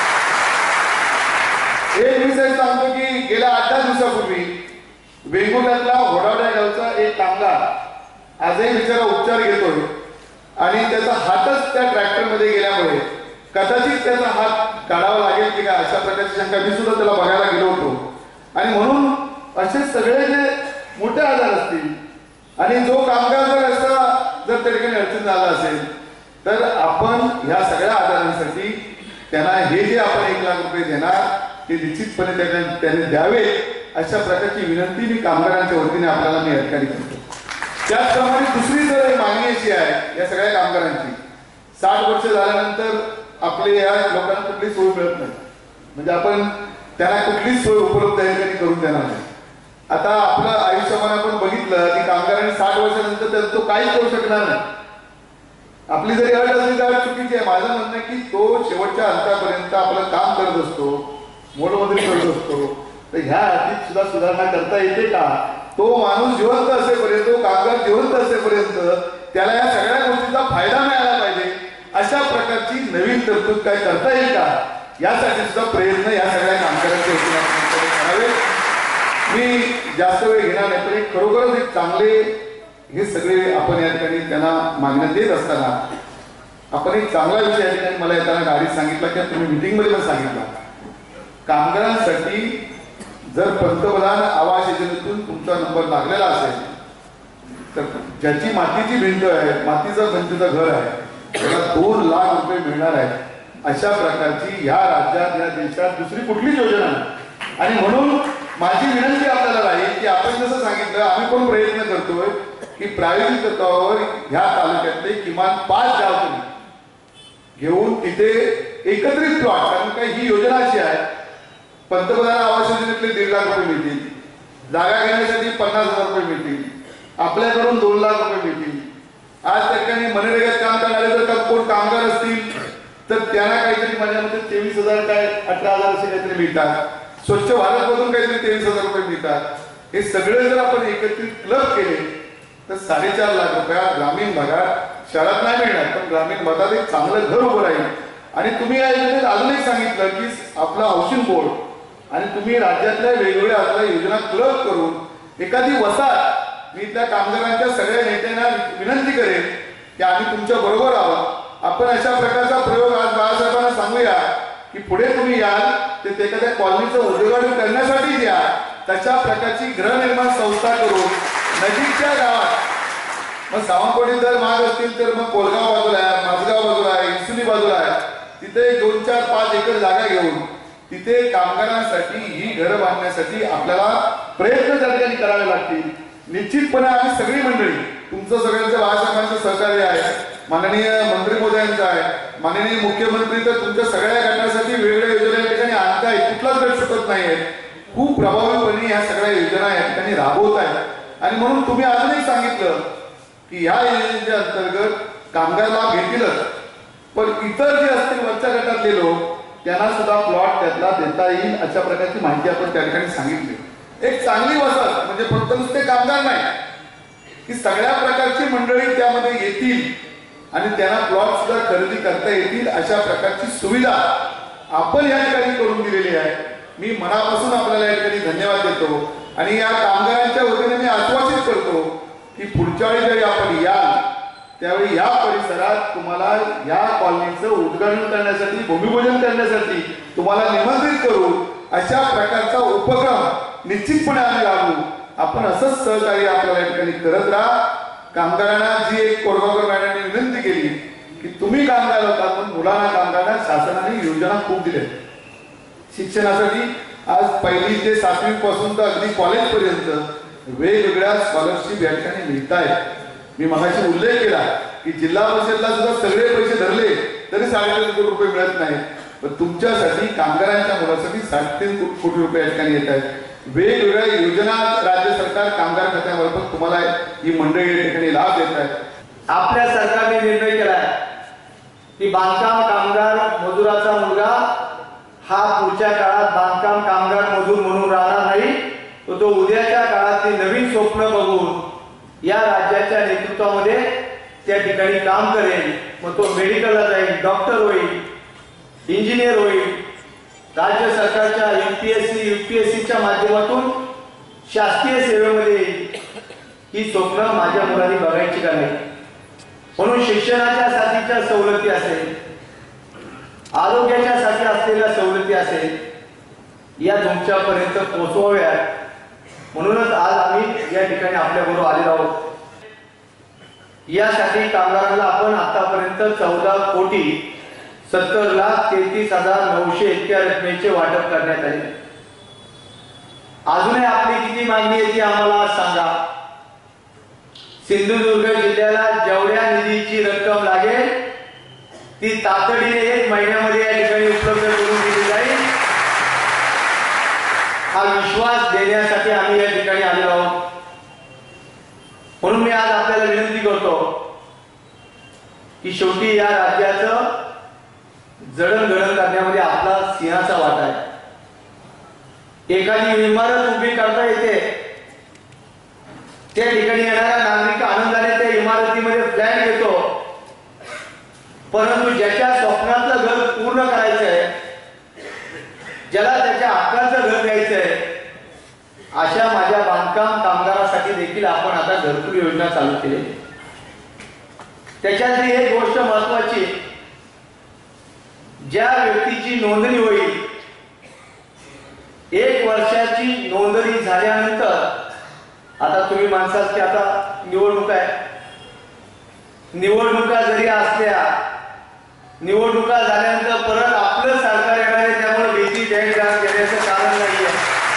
विनंती सांगतो की गेल्या 8-10 दिवसापूर्वी वेंगुर्ल्यातला होडावड्या गावचा एक कामगार आजही बिचारा उपचार घेतोय आणि त्याचा हातच त्या ट्रॅक्टरमध्ये गेल्यामुळे कदाचित त्याचा हात काढावा लागेल की काय अशा प्रकारची शंका मी सुद्धा त्याला बघायला गेलो होतो. आणि म्हणून असे सगळे जे मोठे आजार असतील आणि जो कामगार जर त्या ठिकाणी अडचण झाला असेल तर आपण ह्या सगळ्या आजारांसाठी त्यांना हे जे आपण 1 लाख रुपये देणार ते निश्चितपणे त्यांनी द्यावे अशा प्रकारची विनंती मी कामगारांच्या वतीने आपल्याला मी अधिकारी करतो. त्याचप्रमाणे दुसरी जर मागणी अशी आहे या सगळ्या कामगारांची 60 वर्ष झाल्यानंतर आपले या लोकांना कुठली सोय मिळत नाही, म्हणजे आपण त्यांना कुठलीच सोय उपलब्ध आहे त्यांनी करून देणार नाही. आता आपलं आयुष्यमान आपण बघितलं की कामगारांनी 60 वर्षानंतर तो काहीच करू शकणार नाही. आपली जरी अट असली तर चुकीची आहे. माझं म्हणणं आहे की तो शेवटच्या अंतापर्यंत आपलं काम करत असतो, मोलमजुरी करत असतो, तर ह्या अटीत सुद्धा सुधारणा करता येते का? तो माणूस जिवंत असेपर्यंत, तो कामगार जिवंत असेपर्यंत त्याला या सगळ्या गोष्टीचा फायदा मिळाला पाहिजे. अशा प्रकारची नवीन तरतूद काय करता येईल का, यासाठी सुद्धा प्रयत्न या सगळ्या कामगारांच्या वतीने करावे. मी जास्त वेळ घेणार नाही, पण एक खरोखरच एक चांगले हे सगळे आपण या ठिकाणी त्यांना मागण्या देत असताना आपण एक चांगला विषय या ठिकाणी मला येताना गाडीत सांगितला किंवा तुम्ही मिटिंगमध्ये पण सांगितला, कामगारांसाठी जर पंतप्रधान आवास योजनेतून तुमचा नंबर लागलेला असेल तर ज्याची मातीची भिंत आहे, मातीचं भिंतीचं घर आहे, त्याला 2 लाख रुपये मिळणार आहे. अशा प्रकारची या राज्यात, या देशात दुसरी कुठलीच योजना नाही. आणि म्हणून माझी विनंती आपल्याला राहील की आपण जसं सांगितलं, आम्ही पण प्रयत्न करतोय की प्रायोगिक तत्वावर ह्या तालुक्यातले किमान 5 गाव तुम्ही घेऊन तिथे एकत्रित प्लॉट, कारण काय ही योजना अशी आहे, पंतप्रधान आवास योजनेतले 1.5 लाख रुपये मिळतील, जागा घेण्यासाठी 50,000 रुपये मिळतील, आपल्याकडून 2 लाख रुपये मिळतील. आज त्या ठिकाणी मनरेगात काम करणारे जर कोण कामगार असतील तर त्यांना काहीतरी माझ्या मते 23,000 काय 18,000 असे काहीतरी मिळतात. स्वच्छ भारत मधून काहीतरी 23,000 रुपये मिळतात. हे सगळे जर आपण एकत्रित क्लब केले तर 4.5 लाख रुपया ग्रामीण भागात, शहरात नाही मिळणार पण ग्रामीण भागात एक चांगलं घर उभं राहील. आणि तुम्ही या योजनेत अजून एक सांगितलं की आपला हाऊसिंग बोर्ड आणि तुम्ही राज्यातल्या वेगवेगळ्या आपल्या योजना क्लब करून एखादी वसाहत, मी त्या कामगारांच्या सगळ्या नेत्यांना विनंती करेन की आम्ही तुमच्या बरोबर आहोत. आपण अशा प्रकारचा प्रयोग आज बाळासाहेबांना सांगूया की पुढे तुम्ही याल ते एखाद्या कॉलनीचं उद्योगाडन करण्यासाठी द्या. तशा प्रकारची गृहनिर्माण संस्था करून नजीकच्या गावात, मग सावंतवाडी जर महाग असतील तर मग कोलगाव बाजूला आहे, माझगाव बाजूला आहे, इन्सुली बाजूला आहे, तिथे 2, 4, 5 एकर जागा घेऊन तिथे कामगारांसाठी ही घरं बांधण्यासाठी आपल्याला प्रयत्न त्या ठिकाणी करावे लागतील. निश्चितपणे आम्ही सगळी मंडळी, तुमचं सगळ्यांचं बाळासाहेबांचं सहकार्य आहे, माननीय मंत्री महोदयांचं आहे, माननीय मुख्यमंत्री तर तुमच्या सगळ्या गटासाठी वेगवेगळ्या योजना या ठिकाणी आणताय, कुठलाच गट सुटत नाहीये. खूप प्रभावीपणे ह्या सगळ्या योजना या ठिकाणी राबवत आहेत. आणि म्हणून तुम्ही अजून एक सांगितलं की ह्या योजनेच्या अंतर्गत कामगार लाभ घेतीलच, पण इतर जे असतील वरच्या गटातले लोक त्यांना सुद्धा प्लॉट त्यातला देता येईल अशा प्रकारची माहिती आपण त्या ठिकाणी सांगितली. एक चांगली वसाहत म्हणजे फक्त नुसते कामगार नाही की सगळ्या प्रकारची मंडळी त्यामध्ये येतील आणि त्यांना प्लॉट सुद्धा खरेदी करता येतील अशा प्रकारची सुविधा आपण या ठिकाणी करून दिलेली आहे. मी मनापासून आपल्याला या ठिकाणी धन्यवाद देतो आणि या कामगारांच्या वतीने मी आश्वासित करतो की पुढच्या वेळी जरी आपण याल त्यावेळी या परिसरात तुम्हाला या कॉलनीचं उद्घाटन करण्यासाठी, भूमिपूजन करण्यासाठी तुम्हाला निमंत्रित करू. अशा प्रकारचा उपक्रम निश्चितपणे आम्ही राबवू. आपण असंच सहकार्य आपल्याला या ठिकाणी करत राहा. कामगारांना जी एक कोरगावकर मॅडमने विनंती केली की तुम्ही कामगार होता पण मुलांना कामगारांना शासनाने योजना खूप दिल्या शिक्षणासाठी. आज 1ली ते 7वी पासून तर अगदी कॉलेज पर्यंत वेगवेगळ्या स्कॉलरशिप या ठिकाणी मिळत आहेत. मी मगाशी उल्लेख केला की जिल्हा परिषदला सुद्धा सगळे पैसे धरले तरी 3.5 कोटी रुपये मिळत नाही, पण तुमच्यासाठी कामगारांच्या मुलासाठी 3.5 कोटी रुपये या ठिकाणी येत आहेत. वेगवेगळ्या योजना राज्य सरकार कामगार खात्यामार्फत तुम्हाला ही मंडळी या ठिकाणी लाभ देत आहेत. आपल्या सरकारने निर्णय केलाय की बांधकाम कामगार मजुराचा मुलगा हा पुढच्या काळात बांधकाम कामगार मजूर म्हणून राहणार नाही, तो उद्याच्या काळातली नवीन स्वप्न बघून या राज्याच्या नेतृत्वामध्ये त्या ठिकाणी काम करेल. मग तो मेडिकलला जाईल, डॉक्टर होईल, इंजिनियर होईल, राज्य सरकारच्या MPSC UPSCच्या माध्यमातून शासकीय सेवेमध्ये येईल. ही स्वप्न माझ्या मुलांनी बघायची का नाही. म्हणून शिक्षणाच्या साठीच्या सवलती असेल, आरोग्याच्या साठी असलेल्या सवलती असेल, या तुमच्यापर्यंत पोहोचवाव्यात. म्हणूनच आज आम्ही या ठिकाणी आपल्या बरोबर आलेलो आहोत. यासाठी कामगारांना आपण आतापर्यंत 14,70,33,900 इतक्या रकमेचे वाटप करण्यात आले. अजूनही आपली किती मागणी आहे ती आम्हाला सांगा. सिंधुदुर्ग जिल्ह्याला जेवढ्या निधीची रक्कम लागेल ती तातडीने 1 महिन्यामध्ये या ठिकाणी उपलब्ध करून दिली जाईल, हा विश्वास देण्यासाठी आम्ही या ठिकाणी आलो आहोत. म्हणून मी आज आपल्याला विनंती करतो की शेवटी या राज्याचं जडणघडण करण्यामध्ये आपला सिंहाचा वाटा आहे. एखादी इमारत उभी करता येते, त्या ठिकाणी येणारा नागरिक आनंदाने त्या इमारतीमध्ये फ्लॅट घेतो, परंतु ज्याच्या स्वप्नातलं घर पूर्ण करायचंय, ज्याला त्याच्या हक्काचं घर घ्यायचंय, अशा माझ्या बांधकाम कामगारासाठी देखील आपण आता घरकुल योजना चालू केली. त्याच्यातली एक गोष्ट महत्वाची, ज्या व्यक्तीची नोंदणी होईल, 1 वर्षाची नोंदणी झाल्यानंतर, आता तुम्ही माणसात की आता निवडणूक आहे, निवडणुका जरी असल्या, निवडणुका झाल्यानंतर परत आपलं सरकार येणार आहे, त्यामुळे भीती देण्याचं कारण नाहीये.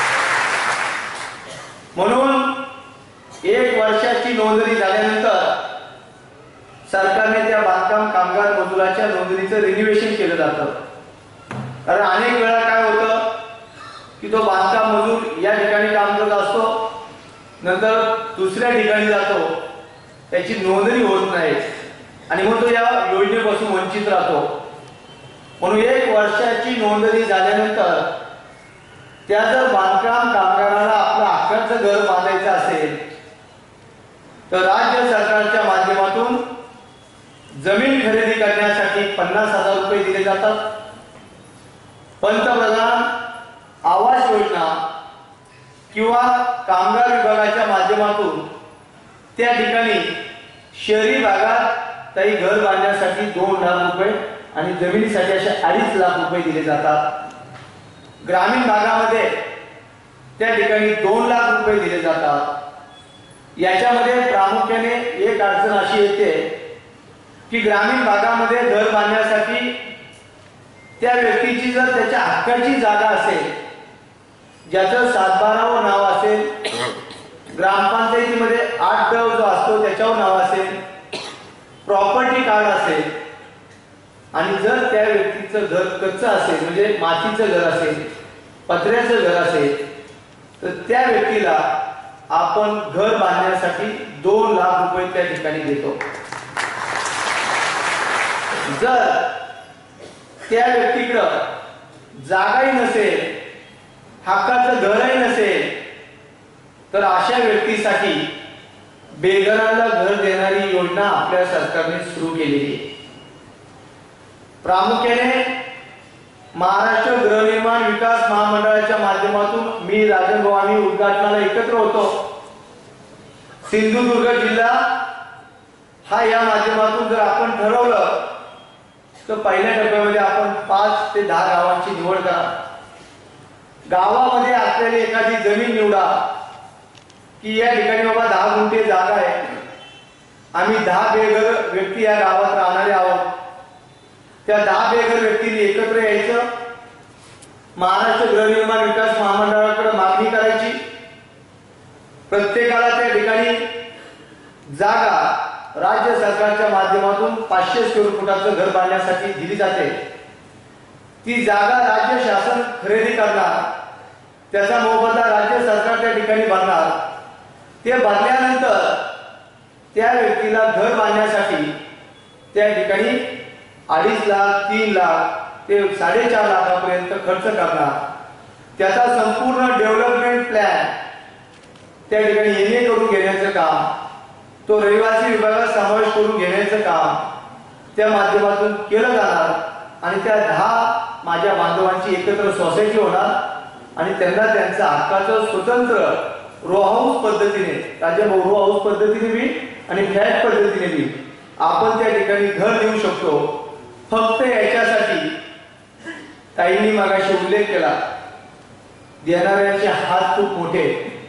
म्हणून 1 वर्षाची नोंदणी झाल्यानंतर सरकारने त्या बांधकाम कामगार मजुराच्या नोंदणीचं रिन्युएशन केलं जातं. कारण अनेक वेळा काय होतं की तो बांधकाम मजूर या ठिकाणी काम करत असतो, नंतर दुसऱ्या ठिकाणी जातो, त्याची नोंदणी होत नाही आणि मग तो या योजनेपासून वंचित राहतो. म्हणून 1 वर्षाची नोंदणी झाल्यानंतर त्या जर बांधकाम कामगाराला आपलं हक्काचं घर बांधायचं असेल तर राज्य सरकारच्या माध्यमातून जमीन खरेदी करण्यासाठी 50,000 रुपये दिले जातात. पंतप्रधान आवास योजना किंवा कामगार विभागाच्या माध्यमातून त्या ठिकाणी शहरी भागात काही घर बांधण्यासाठी 2 लाख रुपये आणि जमिनीसाठी असे 2.5 लाख रुपये दिले जातात. ग्रामीण भागामध्ये त्या ठिकाणी 2 लाख रुपये दिले जातात. याच्यामध्ये प्रामुख्याने एक अडचण अशी येते की ग्रामीण भागामध्ये घर बांधण्यासाठी त्या व्यक्तीची जर त्याच्या हक्काची जागा असेल, ज्याचं 7/12 नाव असेल, ग्रामपंचायतीमध्ये 8 जो असतो त्याच्यावर नाव असेल, प्रॉपर्टी कार्ड असेल आणि जर त्या व्यक्तीचं घर कच्चं असेल, म्हणजे मातीचं घर असेल, पत्र्याचं घर असेल, तर त्या व्यक्तीला आपण घर बांधण्यासाठी 2 लाख रुपये त्या ठिकाणी देतो. जर त्या व्यक्तीकडं जागाही नसेल, हक्काचं घरही नसेल, तर अशा व्यक्तीसाठी बेघरांना घर देणारी योजना आपल्या सरकारने सुरू केलेली आहे. प्रामुख्याने महाराष्ट्र गृहनिर्माण विकास महामंडळाच्या माध्यमातून मी राजन भाऊ आम्ही उद्घाटनाला एकत्र होतो. सिंधुदुर्ग जिल्हा हा या माध्यमातून जर आपण ठरवलं तर पहिल्या टप्प्यामध्ये आपण 5 ते 10 गावांची निवड करा. गावामध्ये असलेली एखादी जमीन निवडा की या ठिकाणी बाबा 10 गुंठे जागा आहे, आम्ही 10 बेघर व्यक्ती या गावात राहणारे आहोत. त्या 10 बेघर व्यक्तींनी एकत्र यायचं, महाराष्ट्र गृहनिर्माण विकास महामंडळाकडे मागणी करायची, प्रत्येकाला त्या ठिकाणी जागा राज्य सरकारच्या माध्यमातून 500 स्क्वेअर फुटाचं घर बांधण्यासाठी दिली जाते. ती जागा राज्य शासन खरेदी करणार, त्याचा मोबदला राज्य सरकार त्या ठिकाणी भरणार. ते भरल्यानंतर त्या व्यक्तीला घर बांधण्यासाठी त्या ठिकाणी 2.5 लाख 3 लाख ते 4.5 लाखापर्यंत खर्च करणार. त्याचा संपूर्ण डेव्हलपमेंट प्लॅन त्या ठिकाणी एनए करून घेण्याचं काम, तो रहिवासी विभागात समावेश करून घेण्याचं काम त्या माध्यमातून केलं जाणार आणि त्या 10 माझ्या बांधवांची एकत्र सोसायटी होणार आणि त्यांना त्यांचं हक्काचं स्वतंत्र रो हाऊस पद्धतीने, राजाभाऊ रो हाऊस पद्धतीने बी आणि फ्लॅट पद्धतीने बी आपण त्या ठिकाणी घर देऊ शकतो. फक्त याच्यासाठी ताईंनी मागाशी उल्लेख केला, देणाऱ्यांचे हात खूप मोठे,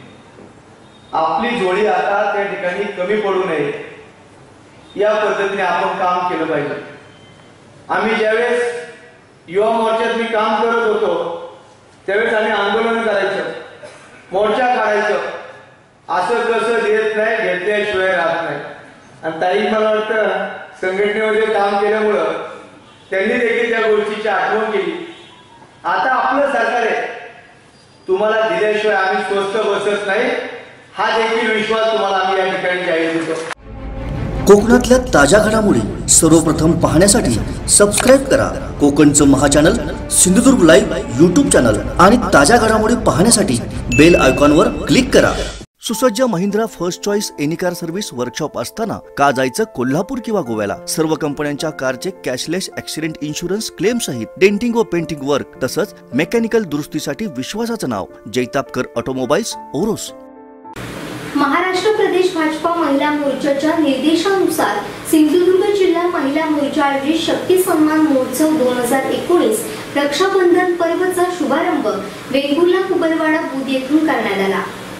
आपली जोडी आता त्या ठिकाणी कमी पडू नये या पद्धतीने आपण काम केलं पाहिजे. आम्ही ज्यावेळेस युवा मोर्चात मी काम करत होतो त्यावेळेस आम्ही आंदोलन करायचं, मोर्चा काढायचं, असं कसं देत नाही, घेतल्याशिवाय राहत नाही. आणि ताई मला वाटतं संघटनेमध्ये काम केल्यामुळं त्यांनी देखील त्या गोष्टीची आठवण केली. आता आपलं सरकार आहे, तुम्हाला दिल्याशिवाय आम्ही स्वस्त बसत नाही, हा देखील विश्वास तुम्हाला आम्ही या ठिकाणी जाहीर करतो. कोकणातल्या ताज्या घडामोडी सर्वप्रथम पाहण्यासाठी सबस्क्राईब करा कोकणचं महाचॅनल सिंधुदुर्ग लाईव्ह यूट्यूब चॅनल आणि ताज्या घडामोडी पाहण्यासाठी बेल आयकॉनवर क्लिक करा. सुसज्ज Mahindra first choice any car service workshop असताना का जायचं कोल्हापूर किंवा गोव्याला? सर्व कंपन्यांच्या कारचे कॅशलेस ॲक्सिडेंट इन्शुरन्स क्लेम सहित डेंटिंग व पेंटिंग वर्क तसंच मेकॅनिकल दुरुस्तीसाठी विश्वासाचं नाव जैतापकर ऑटोमोबाईल्स ओरोस. महाराष्ट्र प्रदेश भाजपा महिला मोर्चाच्या निर्देशानुसार सिंधुदुर्ग जिल्हा महिला मोर्चा आयोजित शक्ती सन्मान महोत्सव 2019 रक्षाबंधन पर्वचा शुभारंभ वेंगुर्ला कुबलवाडा बुद्ध येथून करण्यात आला.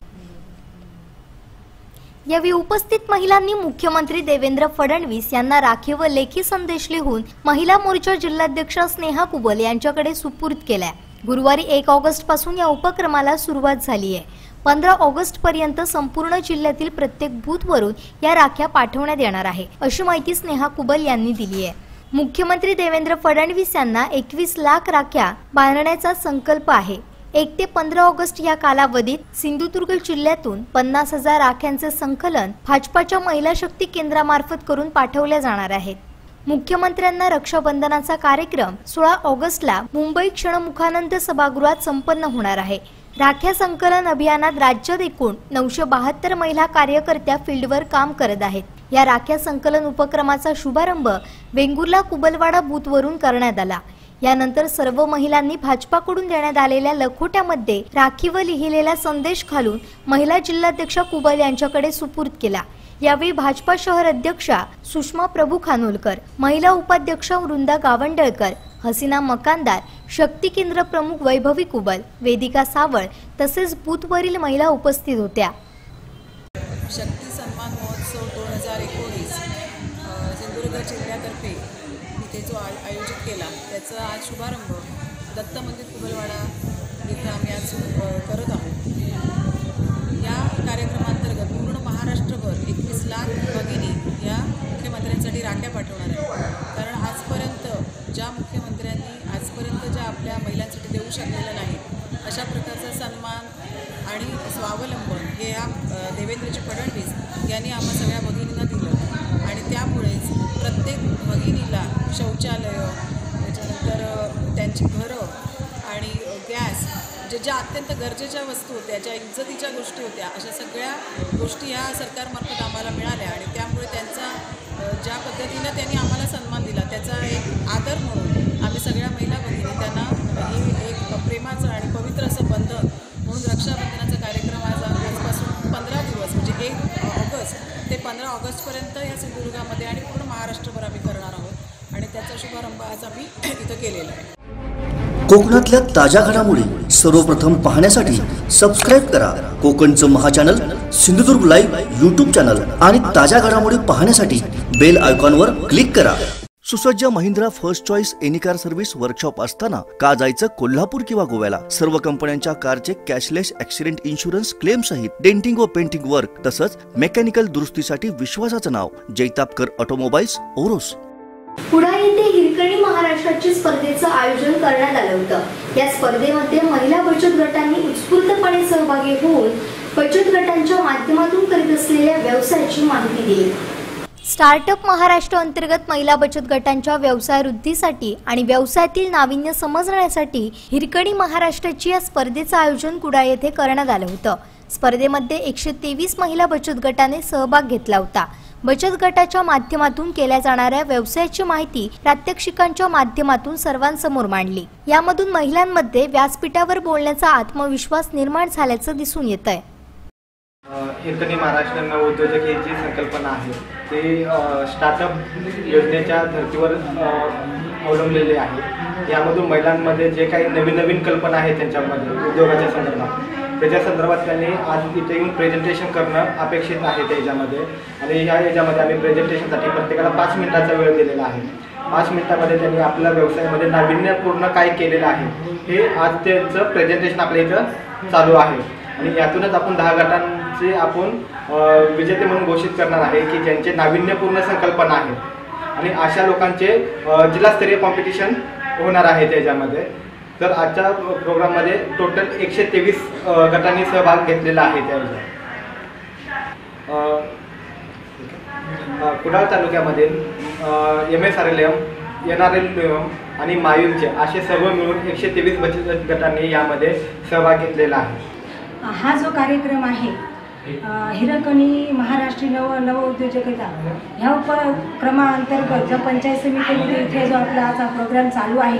यावेळी उपस्थित महिलांनी मुख्यमंत्री देवेंद्र फडणवीस यांना राखी व लेखी संदेश लिहून महिला मोर्चा जिल्हाध्यक्ष स्नेहा कुबल यांच्याकडे सुपूर्द केलाय. गुरुवारी 1 ऑगस्ट पासून या उपक्रमाला सुरुवात झाली आहे. 15 ऑगस्ट पर्यंत संपूर्ण जिल्ह्यातील प्रत्येक बूथवरून या राख्या पाठवण्यात येणार आहे, अशी माहिती स्नेहा कुबल यांनी दिली आहे. मुख्यमंत्री देवेंद्र फडणवीस यांना 21 लाख राख्या बांधण्याचा संकल्प आहे. 1 ते 15 ऑगस्ट या कालावधीत सिंधुदुर्ग जिल्ह्यातून 50,000 राख्यांचे संकलन भाजपाच्या महिला शक्ती केंद्रामार्फत करून पाठवल्या जाणार आहेत. मुख्यमंत्र्यांना रक्षाबंधनाचा कार्यक्रम 16 ऑगस्टला मुंबई क्षणमुखानंद सभागृहात संपन्न होणार आहे. राख्या संकलन अभियानात राज्यात एकूण 972 महिला कार्यकर्त्या फील्डवर काम करत आहेत. या राख्या संकलन उपक्रमाचा शुभारंभ वेंगुर्ला कुबलवाडा बूथवरून करण्यात आला. यानंतर सर्व महिलांनी भाजपाकडून देण्यात आलेल्या लखोट्यामध्ये राखीवर लिहिलेला संदेश घालून महिला जिल्हाध्यक्षा कुबल यांच्याकडे सुपूर्द केला. यावेळी भाजपा शहर अध्यक्षा सुषमा प्रभू खानोलकर, महिला उपाध्यक्षा वृंदा गावंडळकर, हसीना मकानदार, शक्ती केंद्र प्रमुख वैभवी कुबल, वेदिका सावळ तसेच बूथवरील महिला उपस्थित होत्या. शक्ती सन्मान महोत्सव 2019 सिंधुदुर्ग जिल्ह्यातर्फे इथे जो आयोजित केला त्याचा आज शुभारंभ दत्त मंदिर कुबलवाडा इथं आम्ही आज करत आहोत. या कार्यक्रमांतर्गत पूर्ण महाराष्ट्रभर 21 लाख भगिनी या मुख्यमंत्र्यांसाठी राख्या पाठवणार आहे. कारण आजपर्यंत ज्या मुख्यमंत्र्यांनी ज्या आपल्या महिलांसाठी देऊ शकलेलं नाही अशा प्रकारचा सन्मान आणि स्वावलंबन हे या देवेंद्रजी फडणवीस यांनी आम्हा सगळ्या भगिनींना दिलं आणि त्यामुळेच प्रत्येक भगिनीला शौचालय, त्याच्यानंतर त्यांची घरं आणि गॅस ज्या अत्यंत गरजेच्या वस्तू होत्या, ज्या इज्जतीच्या गोष्टी होत्या, अशा सगळ्या गोष्टी ह्या सरकारमार्फत आम्हाला मिळाल्या आणि त्यामुळे त्यांचा ज्या पद्धतीनं त्यांनी आम्हाला सन्मान दिला त्याचा एक आदर म्हणून आम्ही सगळ्या महिला भगिनी त्यांना हे एक प्रेमाचं आणि पवित्र असं बंधन म्हणून रक्षाबंधनाचा कार्यक्रम आजपासून 15 दिवस म्हणजे 1 ऑगस्ट ते 15 ऑगस्टपर्यंत या सिंधुदुर्गामध्ये आणि पूर्ण महाराष्ट्रभर आम्ही करणार आहोत आणि त्याचा शुभारंभ आज आम्ही इथं केलेला आहे. कोकणातल्या ताज्या घडामोडी सर्वप्रथम पाहण्यासाठी सबस्क्राईब करा कोकणचं महाचॅनल सिंधुदुर्ग लाईव्ह यूट्यूब चॅनल आणि ताज्या घडामोडी पाहण्यासाठी बेल आयकॉनवर क्लिक करा. सुसज्ज Mahindra first choice any car service workshop असताना का जायचं कोल्हापूर किंवा गोव्याला? सर्व कंपन्यांच्या कारचे कॅशलेस ॲक्सिडेंट इन्शुरन्स क्लेम सहित डेंटिंग व पेंटिंग वर्क तसंच मेकॅनिकल दुरुस्तीसाठी विश्वासाचं नाव जैतापकर ऑटोमोबाईल्स ओरोस. पुढा येथे हिरकणी महाराष्ट्राच्या स्पर्धेचं आयोजन करण्यात आलं होतं. या स्पर्धेमध्ये महिला बचत गटांनी उत्स्फूर्तपणे सहभागी होऊन बचत गटांच्या माध्यमातून करीत असलेल्या व्यवसायाची माहिती दिली. स्टार्टअप महाराष्ट्र अंतर्गत महिला बचत गटांच्या व्यवसाय वृद्धीसाठी आणि व्यवसायातील नाविन्य समजण्यासाठी हिरकणी महाराष्ट्राची या स्पर्धेचं आयोजन कुडाळ येथे करण्यात आलं होतं. स्पर्धेमध्ये 123 महिला बचत गटाने सहभाग घेतला होता. बचत गटाच्या माध्यमातून केल्या जाणाऱ्या व्यवसायाची माहिती प्रात्यक्षिकांच्या माध्यमातून सर्वांसमोर मांडली. यामधून महिलांमध्ये व्यासपीठावर बोलण्याचा आत्मविश्वास निर्माण झाल्याचं दिसून येत आहे. हिरकणी महाराष्ट्र नवउद्योजक ही जी संकल्पना आहे ते स्टार्टअप योजनेच्या धर्तीवर अवलंबलेली आहे. यामधून महिलांमध्ये जे काही नवीन कल्पना आहेत त्यांच्यामध्ये उद्योगाच्या संदर्भात त्याच्या संदर्भात त्यांनी आज इथे येऊन प्रेझेंटेशन करणं अपेक्षित आहे त्याच्यामध्ये. आणि ह्या याच्यामध्ये आम्ही प्रेझेंटेशनसाठी प्रत्येकाला 5 मिनिटाचा वेळ दिलेला आहे. 5 मिनिटामध्ये त्यांनी आपल्या व्यवसायामध्ये नाविन्यपूर्ण काय केलेलं आहे हे आज त्यांचं प्रेझेंटेशन आपल्या इथं चालू आहे. आणि यातूनच आपण 10 गटांचे आपण विजेते म्हणून घोषित करणार आहे की ज्यांचे नाविन्यपूर्ण संकल्पना आहे आणि अशा लोकांचे जिल्हास्तरीय कॉम्पिटिशन होणार आहे त्याच्यामध्ये. तर आजच्या प्रोग्राममध्ये टोटल 123 गटांनी सहभाग घेतलेला आहे. त्यावेळेस कुडाळ तालुक्यामध्ये MSRLM, NRLM आणि मायूमचे असे सर्व मिळून 123 बचत गटांनी यामध्ये सहभाग घेतलेला आहे. हा जो कार्यक्रम आहे हिरकणी महाराष्ट्रीय नवउद्योजकता ह्या उपक्रमाअंतर्गत जो पंचायत समितीमध्ये इथे जो आपला आजचा प्रोग्राम चालू आहे,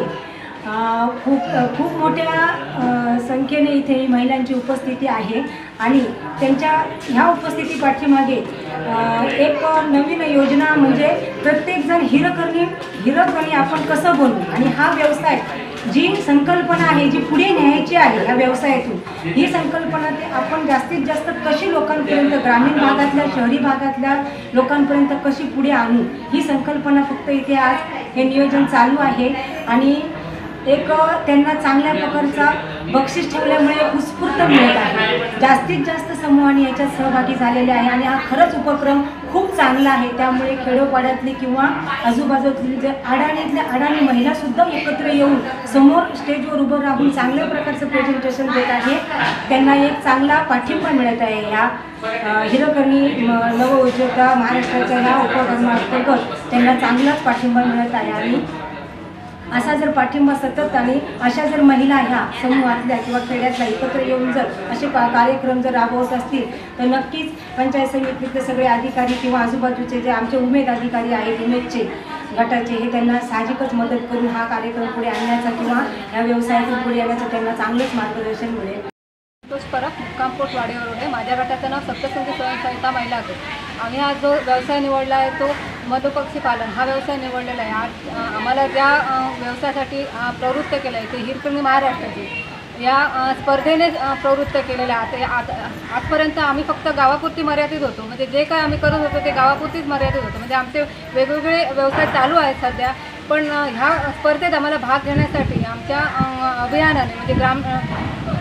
खूप मोठ्या संख्येने इथे महिलांची उपस्थिती आहे आणि त्यांच्या ह्या उपस्थिती पाठीमागे एक नवीन योजना म्हणजे प्रत्येकजण हिरकणी आपण कसं बनवू आणि हा व्यवसाय जी संकल्पना आहे जी पुढे न्यायची आहे ह्या व्यवसायातून, ही संकल्पना ते आपण जास्तीत जास्त कशी लोकांपर्यंत, ग्रामीण भागातल्या शहरी भागातल्या लोकांपर्यंत कशी पुढे आणू, ही संकल्पना फक्त इथे आज हे नियोजन चालू आहे. आणि एक त्यांना चांगल्या प्रकारचा बक्षीस ठेवल्यामुळे उत्स्फूर्त मिळत आहे. जास्तीत जास्त समूहाने याच्यात सहभागी झालेले आहे आणि हा खरंच उपक्रम खूप चांगला आहे. त्यामुळे खेडोपाड्यातली किंवा आजूबाजूतली जे अडाणी महिलासुद्धा एकत्र येऊन समोर स्टेजवर उभं राहून चांगल्या प्रकारचं प्रेझेंटेशन देत आहे. त्यांना एक चांगला पाठिंबा मिळत आहे. ह्या हिरकणी नवउद्योजकता महाराष्ट्राच्या ह्या उपक्रमाअंतर्गत त्यांना चांगलाच पाठिंबा मिळत आहे. आणि असा जर पाठिंबा सतत आणि अशा जर महिला ह्या समूहातल्या किंवा खेड्यातल्या एकत्र येऊन जर असे कार्यक्रम जर राबवत असतील तर नक्कीच पंचायत समितीतले सगळे अधिकारी किंवा आजूबाजूचे जे आमचे उमेद अधिकारी आहेत, उमेदचे गटाचे, हे त्यांना साहजिकच मदत करून हा कार्यक्रम पुढे आणण्याचा किंवा ह्या व्यवसायातून पुढे येण्याचं त्यांना चांगलंच मार्गदर्शन मिळेल. तोच परत मुक्कामपोट वाडेवर आहे. माझ्या गटाचं नाव सप्तसंगी स्वयंसहायता महिला गट. आम्ही हा जो व्यवसाय निवडला आहे तो मधुपक्षी पालन हा व्यवसाय निवडलेला आहे. आज आम्हाला ज्या व्यवसायासाठी प्रवृत्त केलं आहे ते हिरकणी महाराष्ट्राची या स्पर्धेने प्रवृत्त केलेलं आहे. आजपर्यंत आम्ही फक्त गावापुरती मर्यादित होतो, म्हणजे जे काय आम्ही करत होतो ते गावापुरतीच मर्यादित होतो. म्हणजे आमचे वेगवेगळे व्यवसाय चालू आहेत सध्या, पण ह्या स्पर्धेत आम्हाला भाग घेण्यासाठी आमच्या अभियानाने म्हणजे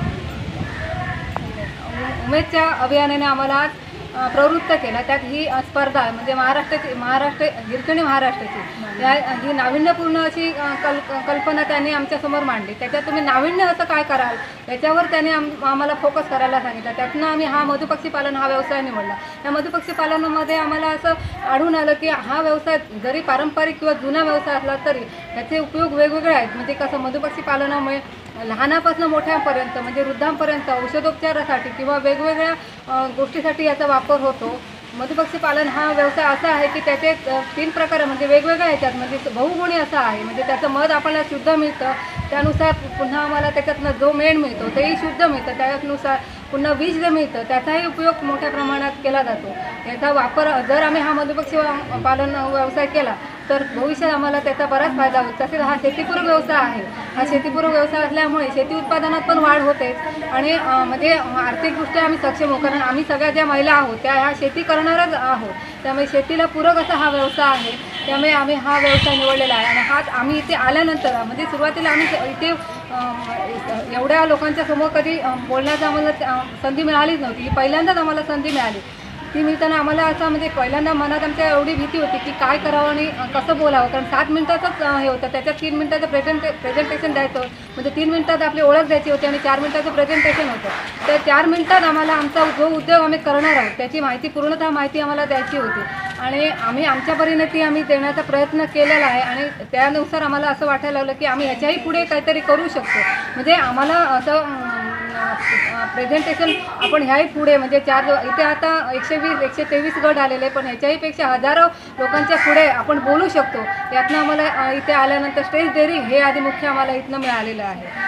उमेदच्या अभियानाने आम्हाला प्रवृत्त केला. त्यात ही स्पर्धा म्हणजे महाराष्ट्र हिरकणी महाराष्ट्राची ही नाविन्यपूर्ण अशी कल्पना त्यांनी आमच्यासमोर मांडली. त्याच्यात तुम्ही नाविन्य असं काय कराल याच्यावर त्यांनी आम्हाला फोकस करायला सांगितलं. त्यातनं आम्ही हा मधुपक्षी पालन हा व्यवसाय निवडला. या मधुपक्षी पालनामध्ये आम्हाला असं आढळून आलं की हा व्यवसाय जरी पारंपरिक किंवा जुना व्यवसाय असला तरी त्याचे उपयोग वेगवेगळे आहेत. म्हणजे कसं मधुपक्षी पालनामुळे लहानापासून मोठ्यापर्यंत म्हणजे वृद्धांपर्यंत औषधोपचारासाठी किंवा वेगवेगळ्या गोष्टीसाठी याचा वापर होतो. मधुपक्षी पालन हा व्यवसाय असा आहे की त्याचे 3 प्रकार म्हणजे वेगवेगळ्या ह्याच्यात म्हणजे बहुगुणी असा आहे. म्हणजे त्याचं मध आपल्याला शुद्ध मिळतं, त्यानुसार पुन्हा आम्हाला त्याच्यातनं जो मेण मिळतो तेही शुद्ध मिळतं, त्यानुसार पुन्हा बीज जे मिळतं त्याचाही उपयोग मोठ्या प्रमाणात केला जातो. याचा वापर जर आम्ही हा मधुपक्षी पालन व्यवसाय केला तर भविष्यात आम्हाला त्याचा बराच फायदा होईल. तसेच हा शेतीपूरक व्यवसाय आहे. हा शेतीपूरक व्यवसाय असल्यामुळे शेती उत्पादनात पण वाढ होते आणि म्हणजे आर्थिकदृष्ट्या आम्ही सक्षम होऊ, कारण आम्ही सगळ्या ज्या महिला आहोत त्या ह्या शेती करणारच आहोत. त्यामुळे शेतीला पूरक असा हा व्यवसाय आहे. त्यामुळे आम्ही हा व्यवसाय निवडलेला आहे. आणि हा आम्ही इथे आल्यानंतर म्हणजे सुरुवातीला आम्ही इथे एवढ्या लोकांच्या समोर कधी बोलण्याचा आम्हाला संधी मिळालीच नव्हती. पहिल्यांदाच आम्हाला संधी मिळाली. ती मिळताना आम्हाला असं म्हणजे पहिल्यांदा मनात आमच्या एवढी भीती होती की काय करावं आणि कसं बोलावं, कारण 7 मिनिटाचंच हे होतं. त्याच्यात 3 मिनिटाचं प्रेझेंटेशन द्यायचं म्हणजे 3 मिनिटात आपली ओळख द्यायची होती आणि 4 मिनिटाचं प्रेझेंटेशन होतं. त्या 4 मिनिटात आम्हाला आमचा जो उद्योग आम्ही करणार आहोत त्याची माहिती पूर्णतः माहिती आम्हाला द्यायची होती आणि आम्ही आमच्या परीने ती आम्ही देण्याचा प्रयत्न केलेला आहे. आणि त्यानुसार आम्हाला असं वाटायला लागलं की आम्ही ह्याच्याही पुढे काहीतरी करू शकतो. म्हणजे आम्हाला असं प्रेझेंटेशन आपण ह्याही पुढे म्हणजे इथे आता 120-123 गट आलेले, पण ह्याच्याही पेक्षा हजारो लोकांच्या पुढे आपण बोलू शकतो. यातनं आम्हाला इथे आल्यानंतर स्टेज डेअरिंग हे आधी मुख्य आम्हाला इथनं मिळालेलं आहे.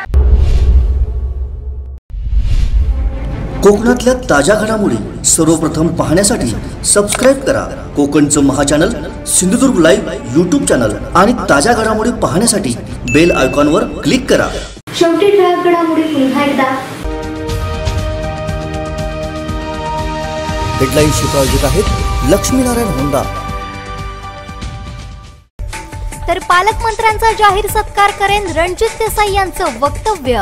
कोकणातल्या ताज्या घडामोडी सर्वप्रथम पाहण्यासाठी सबस्क्राईब करा कोकणचं महाचॅनल सिंधुदुर्ग लाईव्ह यूट्यूब चॅनल आणि ताज्या घडामोडी पाहण्यासाठी बेल आयकॉनवर क्लिक करा. शेवटी ठळक घडामोडी पुन्हा एकदा. हेडलाईन्सची प्रायोजक आहेत लक्ष्मीनारायण होंडा. तर पालकमंत्र्यांचा जाहीर सत्कार करेन रणजित देसाई यांचं वक्तव्य.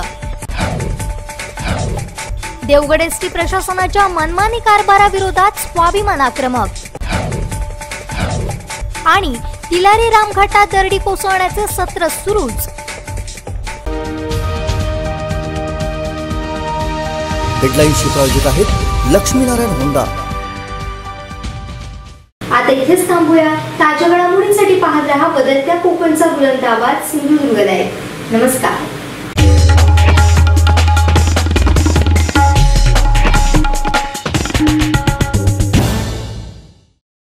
देवगड एसटी प्रशासनाच्या मनमानी कारभाराविरोधात स्वाभिमान आक्रमक. आणि तिलारी रामघाटात दरडी कोसळण्याचे सत्र सुरूच. हेडलाईनशी प्रायोजक आहेत लक्ष्मीनारायण होंडा. आता इथेच थांबूया. ताज्या घडामोडींसाठी पाहत रहा बदलत्या कोकणचा बुलंद आवाज सिंधुदुर्ग लाईव्ह. नमस्कार.